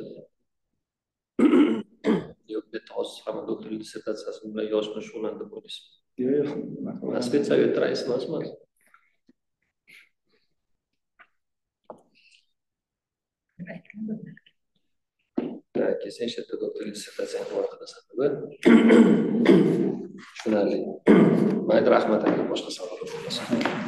Yo'q, bitta hozir hamma doktorlik dissertatsiyasi bilan yosh bilan shug'ullanib qo'ydingizmi? Yo'q. Spetsavет rais emasmi? Kesin o'sha yerda doktorlik dissertatsiyani tayyor qilasan deb. Tushunarli. Mayli, rahmat aka, boshqa savollar bo'lmasa.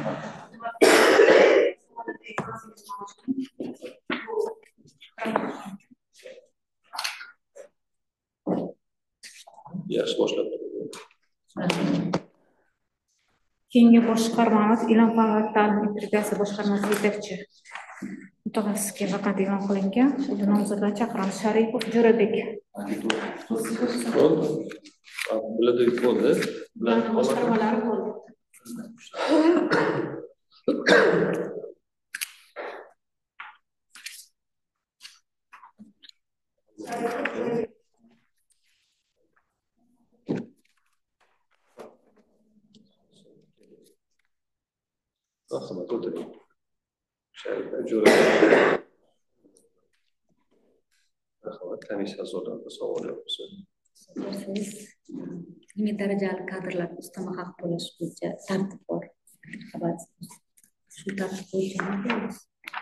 Yaxshi boshlab Keyingi boshqarmamiz ilm-fan ta'lim integratsiya boshqarmasi yetakchi mutaxassisga vaqt e'lon qilingan. Uni nomzodlar chaqiramiz. Sharipov Jo'rabek. bo'ldi. Bularda bo'ldi. Ularni boshqarmalari bo'ldi. Rahmat, o'tiring. Sharipov Jo'rabek. Rahmat, komissiya a'zolariga savol yo'qsa. Siz ilmiy darajali kadrlar ustama haq to'lash bo'yicha tartib bor. Shu tartib bo'yicha nima deymiz?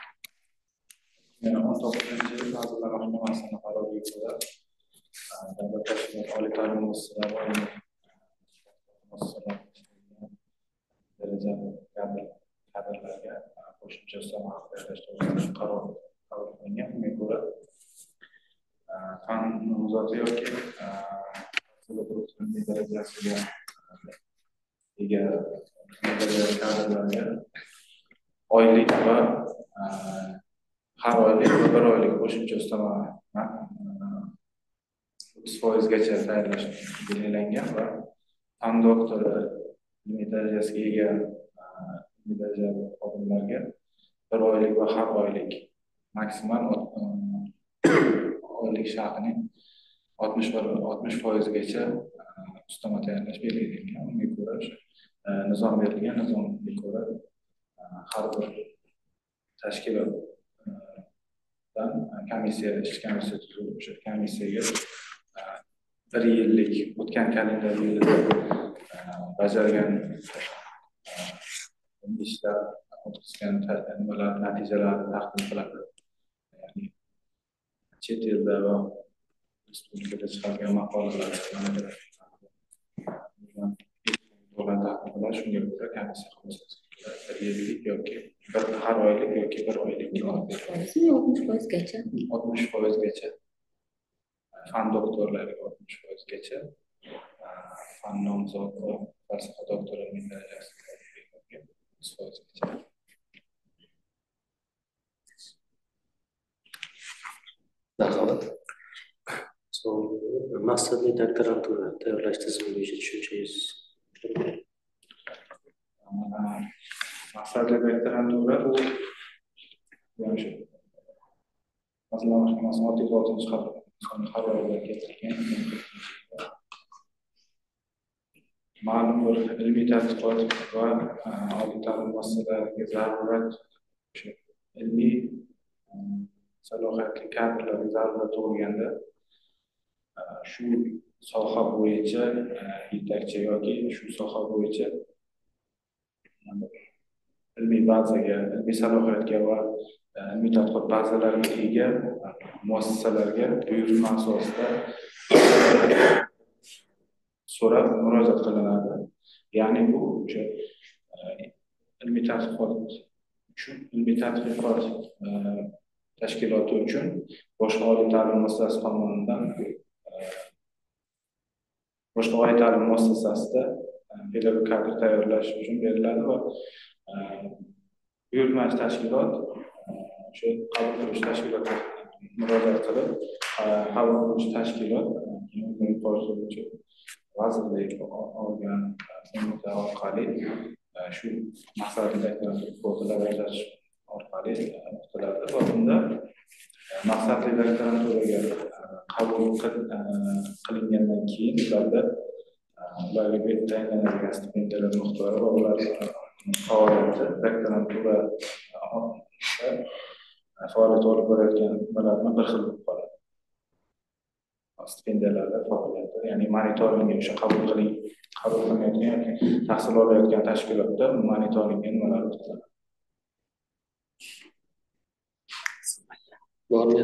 Yana 19-yil Vazirlar Mahkamasining qaroriga ko'ra davlat tashkilot oliy ta'lim muassasalari darajali kadrlarga qo'shimcha ustama haq berish to'g'risida qaror qabul qilingan. Unga ko'ra fan nomzodi yoki ilmiy darajasiga ega kadrlarga oylik va har oylik va bir oylik qo'shimcha ustama 30%gacha tayyorlash belgilangan va fan doktori ilmiy darajasiga ega ilmiy darajali xodimlarga bir oylik va har oylik maksimal oylik shaxsining 60%gacha ustama tayyorlash belgilangan. Unga ko'ra nizom berilgan. Nizomga ko'ra har bir tashkilotdan komissiya, ishchi komissiya tuzilib, o'sha komissiyaga bir yillik o'tgan kalendar yilida bajargan ishlar, o'tkazgan nimalar natijalari taqdim qiladi. Ya'ni chet elda va respublikada chiqargan maqolalar taqdim qilish, shunga ko'ra komissiya bir yillik yoki har oylik yoki bir oylik 60%gacha 60%gacha fan doktorlariga 60%gacha fan nomzod va falsafa doktorining darajasiga 30%gacha. Marhamat. Maqsadli doktorantura tayyorlash tizimi bo'yicha tushunchangiz? Maqsadli doktorantura bu shu Vazirlar Mahkamasi 606-qaroriga keltirilgan ma'lum bir ilmiy tadqiqot va oliy ta'lim muassasalariga zarurat, o'sha ilmiy salohiyatli kadrlarga zarurat tug'ilganda shu soha bo'yicha yetakchi yoki shu soha bo'yicha ilmiy bazaga, ilmiy salohiyatga va ilmiy tadqiqot bazalariga ega muassasalarga buyurtma asosida so'rab murojaat qilinadi. Ya'ni bu o'sha ilmiy tadqiqot tashkiloti uchun boshqa oliy ta'lim muassasasi tomonidan boshqa oliy ta'lim muassasasida pedagog kadr tayyorlash uchun beriladi va buyurtmachi tashkilot o'sha qabul qiluvchi tashkilotga murojaat qilib, qabul qiluvchi tashkilot vazirlik olgan qo'mita orqali shu maqsadida kvotalar yaratish orqali o'qitiladi va bunda maqsadli doktoranturaga qabul qilingandan keyin ularga tayinlanadigan stipendiyalar miqdori va ular faoliyati doktorantura faoliyat olib borayotgan bilan bir xil bo'lib qoladi. Stipendiyalarda faoliyati, ya'ni monitoringi o'sha qabul qilinayotgan yoki tahsil olayotgan tashkilotda monitoringi nimalar o'tkaziladi. Bormi?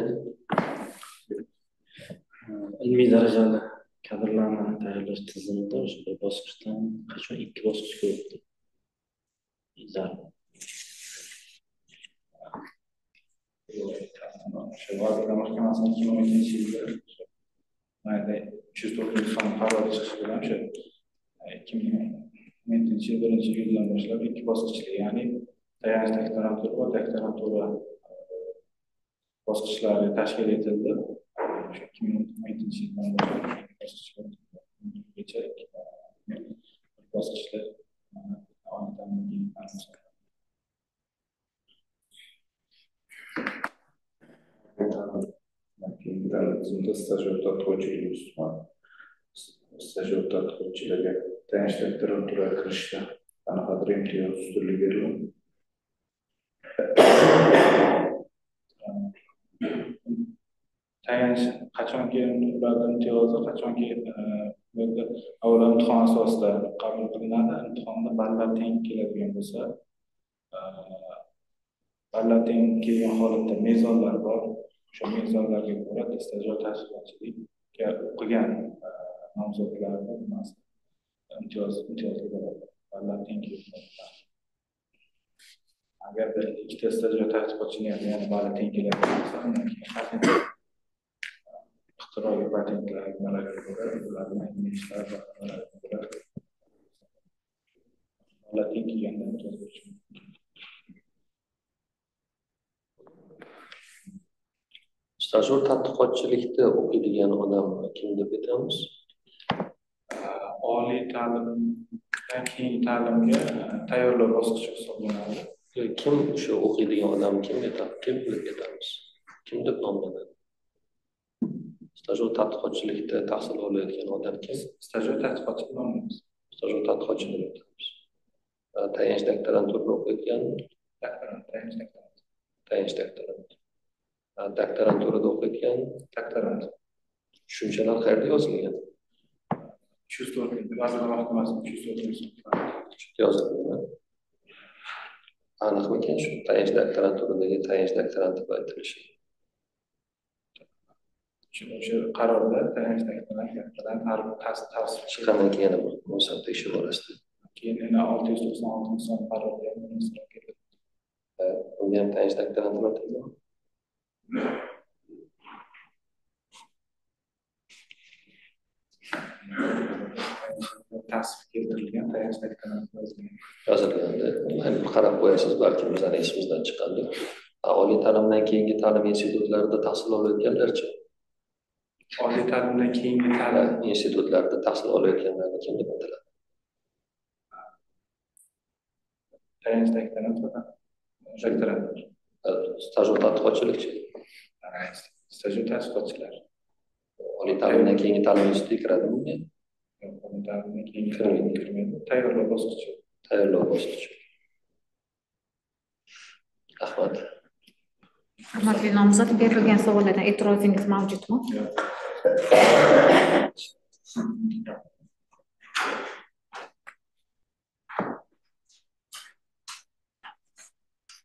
Ilmiy darajali kadrlarni tayyorlash tizimida o'sha bir bosqichdan qachon ikki bosqichga o'tdi? O'sha Vazirlar Mahkamasining 2017-yilda mayda 309 son qarori chiqishi bilan o'sha 2017-yil 1-iyuldan boshlab ikki bosqichli, ya'ni tayanch doktorantura va doktorantura bosqichlari tashkil etildi. O'sha 2017-yildan boshlab bosqichlar stajyor tadqiqotchilik ustida stajyor tadqiqotchilarga tayanch doktoranturaga kirishda qanaqadir imtiyoz ustunlik beriladi? Tayanch qachonki ulardan imtiyozi qachonki avvalo imtihon asosida qabul qilinadi. Imtihonda ballar teng keladigan bo'lsa, ballar teng kelgan holatda mezonlar bor. O'sha mezonlarga ko'ra stajyor tashkilotchilikka o'qigan nomzodlarga imtiyozli bo'ladi. Ballar teng kelgan. Agarda ikkita stajyor tadqiqotchining yana bali teng keladigan bo'lsa, undan keyin patent ixtiroga patentlar nimalarga ko'ra ularni ishlar va nimalarga ko'ra bali teng kelganda imtiyoz berish mumkin. Stajyor tadqiqotchilikda o'qiydigan odam kim deb aytamiz? Oliy ta'limdan keyingi ta'limga tayyorlov bosqichi hisoblanadi. Kim o'sha o'qiydigan odam kim deb aytamiz? Kim deb nomlanadi? Stajyor tadqiqotchilikda tahsil olayotgan odam kim? Stajyor tadqiqotchi nomlaymiz. Stajyor tadqiqotchi deb aytamiz. Tayanch doktoranturada o'qiyotgan tayanch doktorant. Doktoranturada o'qiyotgan doktorant. Tushunchalar qayerda yozilgan? 304 Vazirlar Mahkamasining 304 yozilgan. Aniqmikan shu tayanch doktoranturadagi tayanch doktorant deb aytilishi? O'sha qarorda tayanch doktorant tavsif chiqqandan keyin yana bir munosib tekshiruv olasizda. Keyin yana 696 son qarorda unga ham tayanch doktorant deb aytilgan. tasvir keltirilgan tayanch doktorant yozilganda bir qarab qo'yasiz, balki bizani esimizdan chiqadi. Oliy ta'limdan keyingi ta'lim institutlarida tahsil olayotganlarchi? Oliy ta'limdan keyingi ta'lim institutlarida tahsil olayotganlarni kim deb aytiladi? Tayanch doktorant va doktorant. Stajyor tadqiqotchilikchi? Stajyor tadqiqotchilar. Oliy ta'limdan keyingi ta'lim institutiga kiradimi bunga? Oliy ta'limdan keyingi kirmaydi. Tayyorlov bosqichi. Tayyorlov bosqichi. Rahmat. Hurmatli nomzod, berilgan savollardan e'tirozingiz mavjudmi?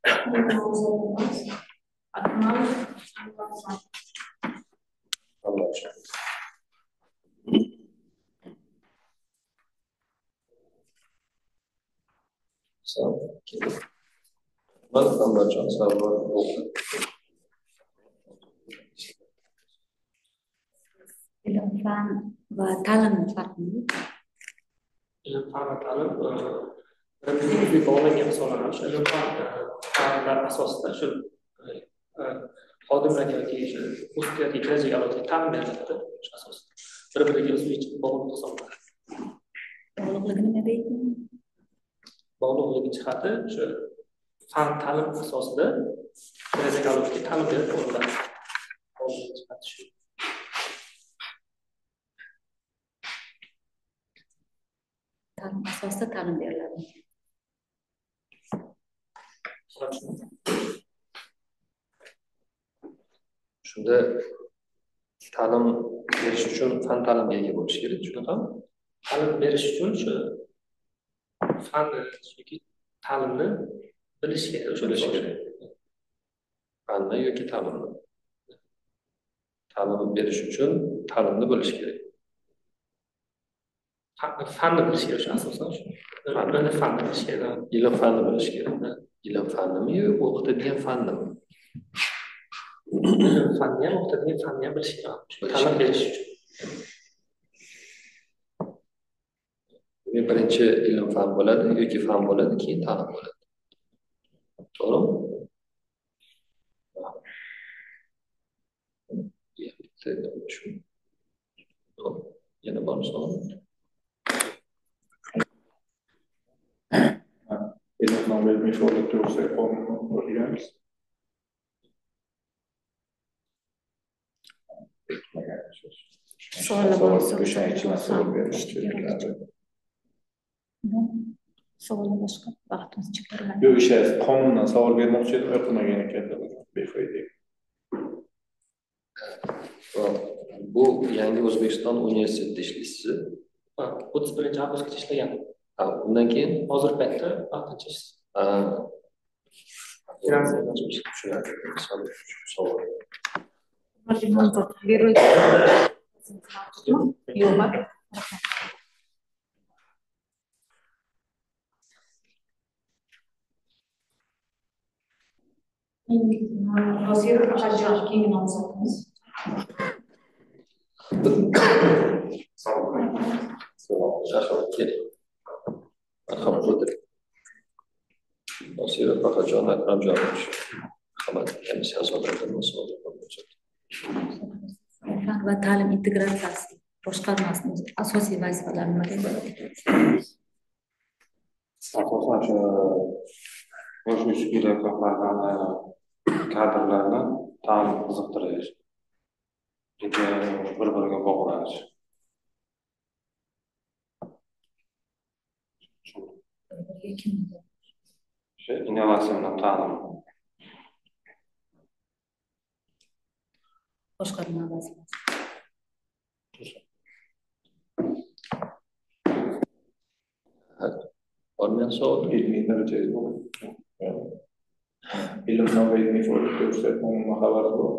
Ilm fan va ta'limning farqi nima? Ilm fan va ta'lim bir-biriga bog'langan hisoblanadi. O'sha ilm fanlar asosida shu xodimlarga yoki o'qituvchilarga kelajakga aloqador ta'lim beriladi. Shu asosda bir-biriga o'zbekcha bog'liq hisoblanadi. Bog'liqligi nima deydi? Bog'liqligi jihati o'sha fan ta'lim asosida kelajakga aloqador ta'lim berib boriladi. Bog'liqligi jihati shu. Ta'lim asosida ta'lim beriladi. Shunda ta'lim berish uchun fan ta'limga ega bo'lish kerak, shunaqami? Ta'lim berish uchun shu fanni yoki ta'limni bilish kerak, o'sha Bilish kerak. Fanni yoki ta'limni. Ta'lim berish uchun ta'limni bilish kerak. Fanni bilish kerak, shu asosan shu. Fanni bilish kerak. Ilm fanni bilish kerak. Ilm fannimi yo o'qitadigan fannimi? Ilm fanni ham o'qitadigan fanni ham bilish kerak. Ta'lim berish uchun. Birinchi ilm fan bo'ladi yoki fan bo'ladi, keyin ta'lim bo'ladi. To'g'rimi? Yana bormi savol? Ilm fan bilmish olib tursa qonun o'rganamiz. Savollar bo'lsa savollar boshqa vaqtimiz cheklangan. Yo'q, ish qonundan savol bermoqchi edim, o'qimagan ekanlar. Befoyda. Bu yangi O'zbekiston universitetida ishlaysiz. 31-avgustgacha ishlagan. Undan keyin Hozir paytda vaqtincha Nosirov Ahadjon keyingi nomzodimiz. Marhamat o'tiring. Nosirov Ahadjon Akramjonovich. Marhamat, komissiya a'zolaridan mas'ul bo'lmoqchi. Fan va ta'lim integratsiyasi boshqarmasining asosiy vazifalari nimaga iborat? Asosan shu yosh ishbilarmonlarni kadrlarni ta'lim qiziqtirish, bir-biriga bog'lash. Shu innovatsion ta'lim boshqarma vazifasi. Bormayan savol? ilmiy darajada bo'ladi. Ilm fan va ilmiy faoliyat to'g'risida umuman xabaringiz bor?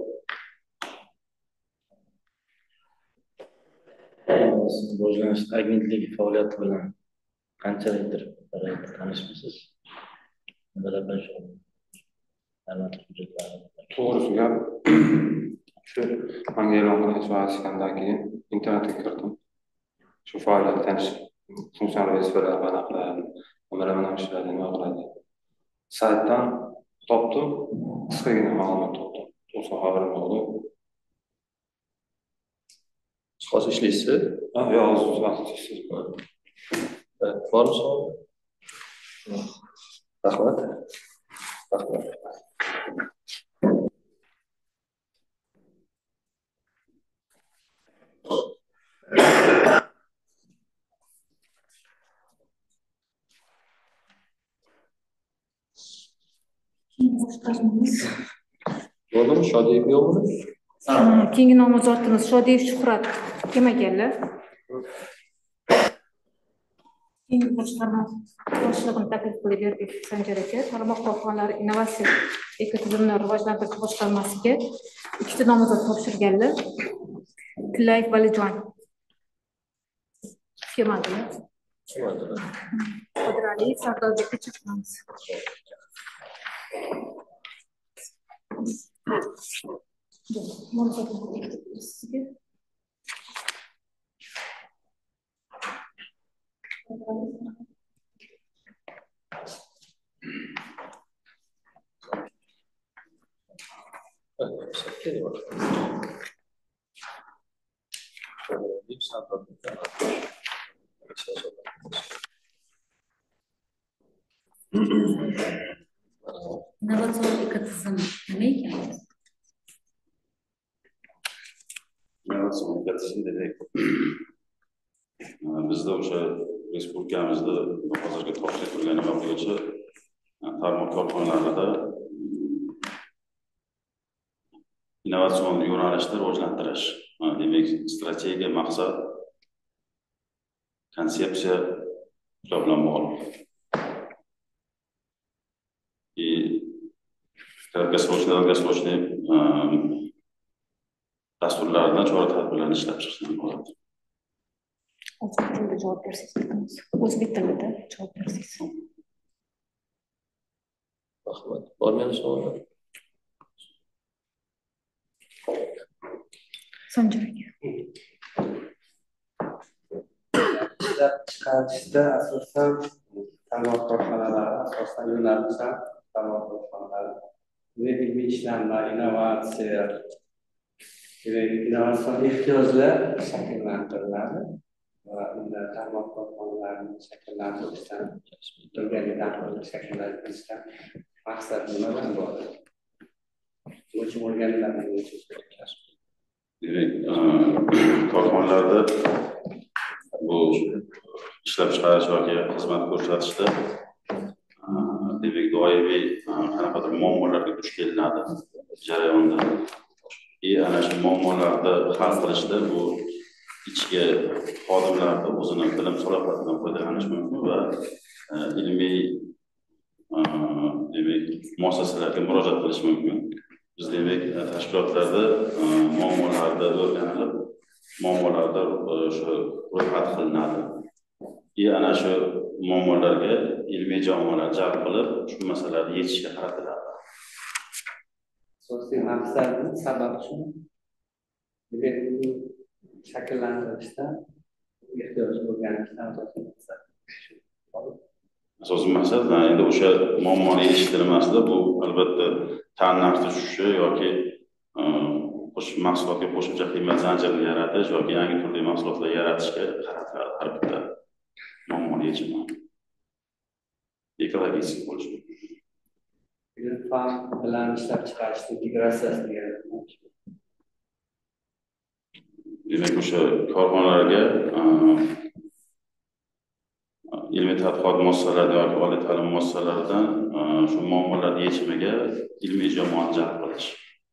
Rivojlanish agentligi faoliyati bilan qanchalikdir tanishmisiz? Nimalar bilan shug'ullanasiz? To'g'risi gap, shu menga e'lon qilinish vazifasidan keyin internetga kirdim. Shu faoliyat tanish funksional vazifalar aniqladi, nimalar bilan ishlaydi, nima qiladi. Saytdan topdim, qisqagina ma'lumot topdim. To'g'risi xabarim bo'ldi. Siz hozir ishlaysiz? Yo'q, hozir vaqt ishsiz. Bormi savol? Rahmat. Rahmat. Bo'ldimi? Shodiyev yo'qmi? Keyingi nomzodimiz Shodiyev Shuhrat kelmaganlar. Keyin boshqarma boshlig'ini taklif qilib berdik Sanjar aka. Tarmoq korxonalari innovatsiya ekotizimni rivojlantirish boshqarmasiga ikkita nomzod topshirganlar. Tillayev Valijon. Kelmadimi? Qodirali Sardobekka chaqiramiz. Innovatsion ekotizim nima ekan? Innovatsion ekotizim dedik. Bizda o'sha respublikamizda hozirgi topshiriq turgan nima bo'yicha tarmoq korxonalarida innovatsion yo'nalishda rivojlantirish. Demak, strategiya, maqsad, konsepsiya bilan bog'liq. Долгосрочный dasturlardan chora-tadbirlarni ishlab chiqishdan iborat. O'zbek tilida javob bersangiz. O'zbek tilida javob bersangiz. Rahmat. Bormi savollar? Sanjar aka. Ishlab chiqarishda asosan tarmoq korxonalari, asosan yo'nalishlar tarmoq korxonalari, ilmiy ishlanma, innovatsiya, innovatsion ehtiyojlar shakllantiriladi va unda tarmoq korxonalarini shakllantirishdan, turgan tarmoqni shakllantirishdan maqsad nimadan iborat? O'chim o'rganilardan demak, korxonalarda bu ishlab chiqarish yoki xizmat ko'rsatishda demak doimiy qanaqadir muammolarga duch kelinadi jarayonda. Ana shu muammolarni hal qilishda bu ichki xodimlarni o'zini bilim salohiyatidan foydalanish mumkin va ilmiy demak muassasalarga murojaat qilish mumkin. Biz demak tashkilotlarda muammolarda o'rganilib, muammolarda shu ro'yxat qilinadi. Ana shu muammolarga ilmiy jamoalar jalb qilib, shu masalalarni yechishga qaratiladi. Asosiy maqsadi sabab shu. Shakllantirishda ehtiyoj bo'lganlikdan asosiy maqsad. Asosiy maqsad endi o'sha muammoni yechishtirmasda bu albatta ta'm narxi tushishi yoki mahsulotga qo'shimcha qiymat zanjirini yaratish yoki yangi turli mahsulotlar yaratishga qaratiladi har bitta muammoni yechimi. Ekologik bo'lishi. Ilm-fan bilan ishlab chiqarishni integratsiyasi degan. Demak, o'sha korxonalarga ilmiy tadqiqot muassasalaridan yoki oliy ta'lim muassasalaridan shu muammolarni yechimiga ilmiy jamoani jalb qilish.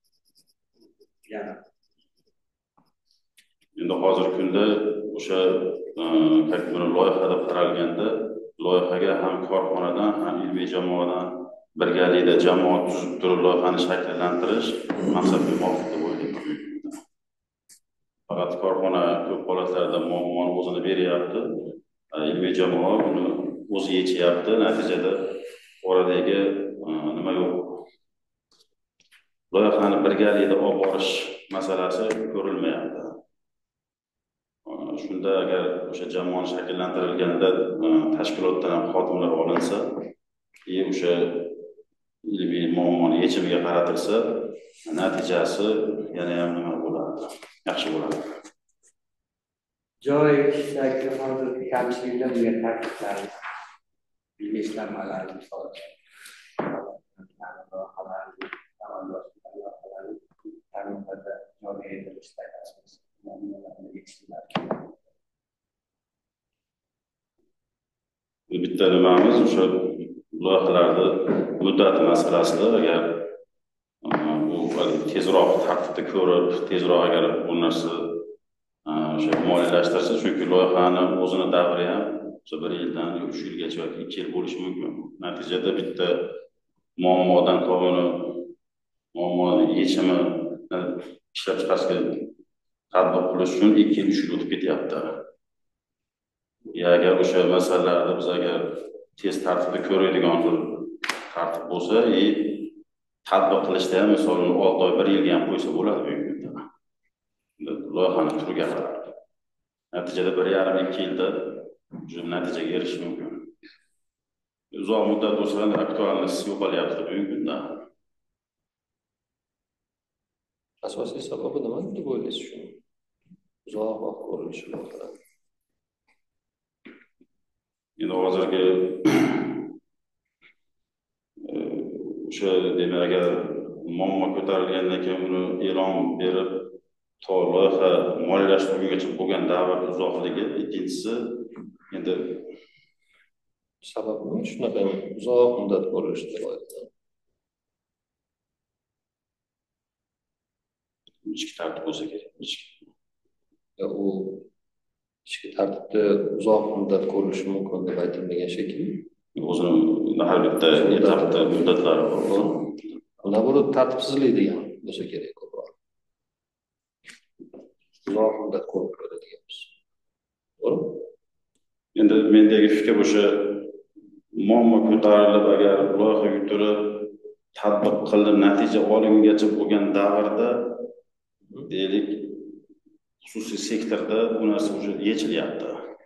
Endi hozirgi kunda o'sha loyiha deb qaralganda, loyihaga ham korxonadan, ham ilmiy jamoadan birgalikda jamoat tuzib turib loyihani shakllantirish maqsadga muvofiq deb o'ylayman. Faqat korxona ko'p holatlarda muammoni o'zini beryapti, ilmiy jamoa uni o'zi yechyapti, natijada oradagi nima yo'q. Loyihani birgalikda olib borish masalasi ko'rilmayapti. Shunda agar o'sha jamoa shakllantirilganda tashkilotdan ham xodimlar olinsa, o'sha ilmiy muammoni yechimiga qaratilsa, natijasi yana ham nima bo'ladi? Yaxshi bo'ladi. Joy ishidagi hozirgi kamchiliklar degan ta'kidlarimiz, ilmiy ishlanmalar, misol bitta nimamiz o'sha loyihalarni muddati masalasida agar bu tezroq tartibda ko'rib, tezroq agar bu narsa o'sha moliyalashtirsa, chunki loyihani o'zini davri ham o'sha 1 yildan 3 yilgacha yoki 2 yil bo'lishi mumkin. Natijada bitta muammodan muammoni yechimi ishlab chiqarishga tatbiq qilish uchun 2 yil 3 yil o'tib ketyapti. Agar o'sha masalalarni biz agar tez tartibda ko'radigan bir tartib bo'lsa, tatbiq qilishda ham misol 6 oy 1 yilga ham qo'ysa bo'ladi bugungi kunda. Loyihani turiga qarab. Natijada 1,5-2 yilda natijaga erishish mumkin. Uzoq muddat bo'lsa ham aktualness yo'qolyapti bugungi kunda. Asosiy sababi nima deb o'ylaysiz shuni? Uzoq vaqt ko'rilishi bilan. Endi hozirgi o'sha demak agar muammo ko'tarilgandan keyin uni e'lon berib loyiha moliyalashtirgungacha bo'lgan davr uzoqligi, ikkinchisi endi sababi shunaqa uzoq muddat ko'rilishda loyiha. Ichki tartib bo'lsa kerak. U ichki tartibda uzoq muddat ko'rilishi mumkin deb aytilmagan shekilli. O'zini har bitta etapda muddatlari bor. Naborot tartibsizlik degan bo'lsa kerak ko'proq. Uzoq muddat ko'rib ko'radigamiz. To'g'rimi? Endi mendagi fikr o'sha muammo ko'tarilib agar loyiha yuturib tatbiq qilinib natija olingungacha bo'lgan davrda deylik xususiy sektorda bu narsa уже yechilyapti.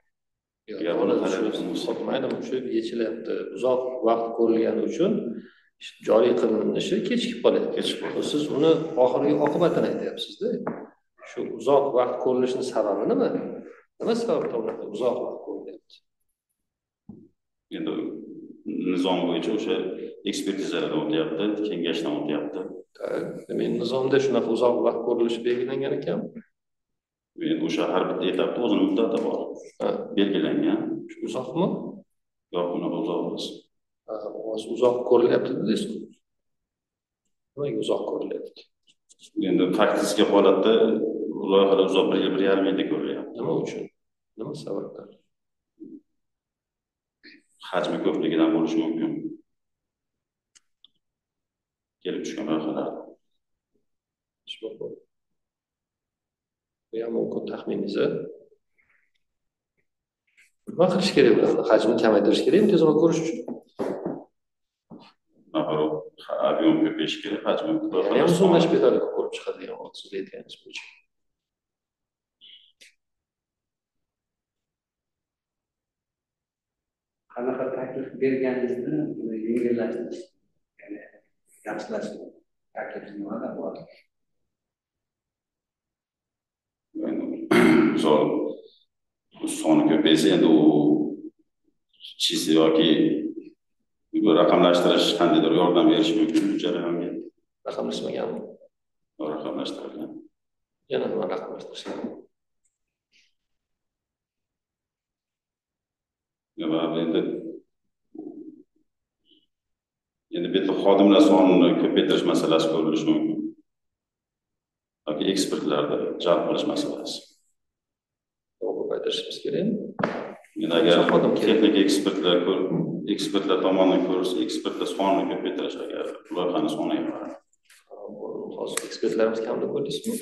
Mayli, shu yechilyapti. Uzoq vaqt ko'rilgani uchun joriy qilinishi kechikib qolyapti. Siz uni oxirgi oqibatini aytyapsiz-da. Shu uzoq vaqt ko'rilishining sababi nima? Nima sababdan unaqa uzoq vaqt ko'rilyapti? Endi nizom bo'yicha o'sha ekspertizalardan o'tyapti, kengashdan o'tyapti. Demak, nizomda shunaqa uzoq vaqt ko'rilishi belgilangan ekan. O'sha har bitta etapda o'zini muddati bor. Belgilangan. Uzoqmi? Yo'q, unaqa uzoq emas. Uzoq ko'rilyapti dedingizmi? Nimaga uzoq ko'rilyapti? Endi faktik holatda loyihalar uzoq 1 yil, 1,5 yilda ko'rilyapti. Nima uchun? Nima sababdan? Hajmi ko'pligidan bo'lishi mumkin. Kelib tushgan loyihalar. Bu ham mumkin taxminingiz-a? Nima qilish kerak bo'ladi? Hajmini kamaytirish kerakmi tezroq ko'rish uchun? Ob'em ko'payishi kerak, hajmi ham uzunlashib ketadi ko'rib chiqadigan vaqt siz aytganingiz bo'yicha. Qanaqa taklif berganingizni yengillashtirish, ya'ni yaxshilash taklifi nimada bor? Misol soni ko'paysa endi u chisi yoki raqamlashtirish qandaydir yordam berishi mumkin bu jarayonga. Raqamlashmaganmi? Raqamlashtirilgan. Yana nima raqamlashtirishgan? Endi bitta xodimlar sonini ko'paytirish masalasi ko'rilishi mumkin. Yoki ekspertlarni jalb qilish masalasi. Ko'paytirishimiz kerakmi? Endi agar texnik ekspertlar tomonidan ko'rilsa, ekspertlar sonini ko'paytirish agar loyihani soniga qarab. Hozir ekspertlarimiz kam deb o'ylaysizmi?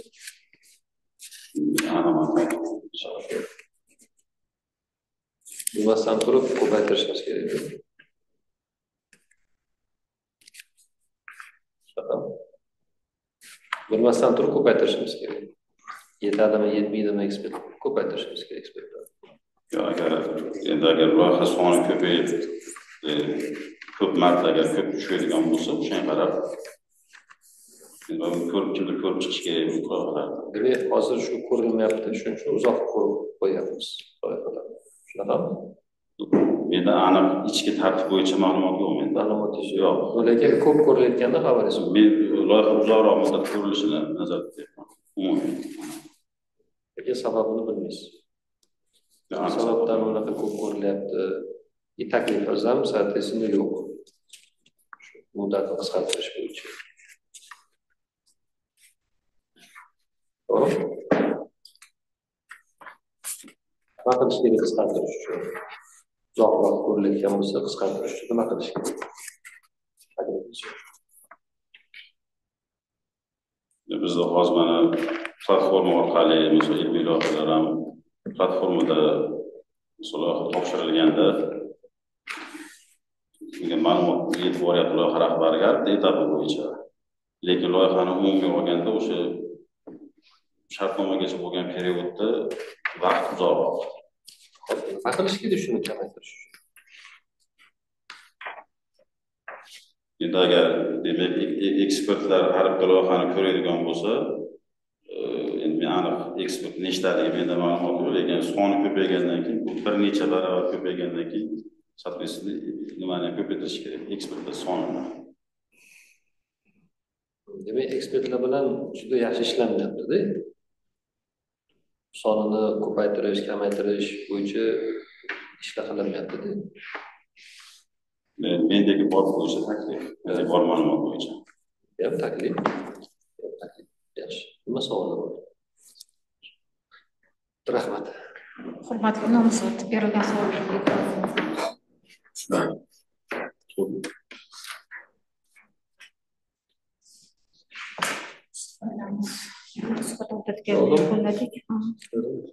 Bilmasdan turib ko'paytirishimiz kerak. Bilmasdan turib ko'paytirishimiz kerak. Yetadimi, yetmaydimi ekspert ko'paytirishimiz kerak ekspertlar. Agar loyiha soni ko'payib, ko'p marta agar ko'p tushadigan bo'lsa, o'shanga qarab kimdir ko'rib chiqish kerak bu loyihalarni. Demak, hozir shu ko'rilmayapti, shuning uchun uzoq ko'rib qo'yapmiz loyihalarni. Shunaqami? Menda aniq ichki tartib bo'yicha ma'lumot yo'q menda. Ma'lumotingiz yo'q. Lekin ko'p ko'rilayotganda xabaringiz yo'q. Men loyiha uzoqroq muddat ko'rilishini nazarda tutyapman. Umumiy. Lekin sababini bilmaysiz. Sababdan unaqa ko'p ko'rilyapti. Taklifimiz ham soatesini yo'q. Muddatni qisqartirish bo'yicha. To'g'ri? Nima qilish kerak qisqartirish uchun? uzoqroq ko'rilayotgan bo'lsa, qisqartirish uchun nima qilish kerak? Bizda hozir mana platforma orqali misol ilmiy loyihalar ham platformada misol topshirilganda ma'lumot yetib boryapti loyiha rahbariga etapi bo'yicha. Lekin loyihani umumiy olganda o'sha shartnomagacha bo'lgan periodda vaqt uzoqroq. Nima qilish kerak shuni kamaytirish uchun? Endi agar demak ekspertlar har bir loyihani ko'radigan bo'lsa, endi men aniq ekspert nechtaligi menda ma'lumot yo'q, lekin soni ko'paygandan keyin bu bir necha barobar ko'paygandan keyin sootветственно nimani ko'paytirish kerak, ekspertlar sonini. Demak, ekspertlar bilan juda yaxshi ishlanmayapti-da. Sonini ko'paytirish, kamaytirish bo'yicha ishlar qilinmayapti-da. Mendagi bor bo'yicha taklif, mendagi bor ma'lumot bo'yicha. Ham taklif. Yaxshi. Nima savollar bor? Rahmat. Hurmatli nomzod, berilgan savollarga suhbat o'tkazdik.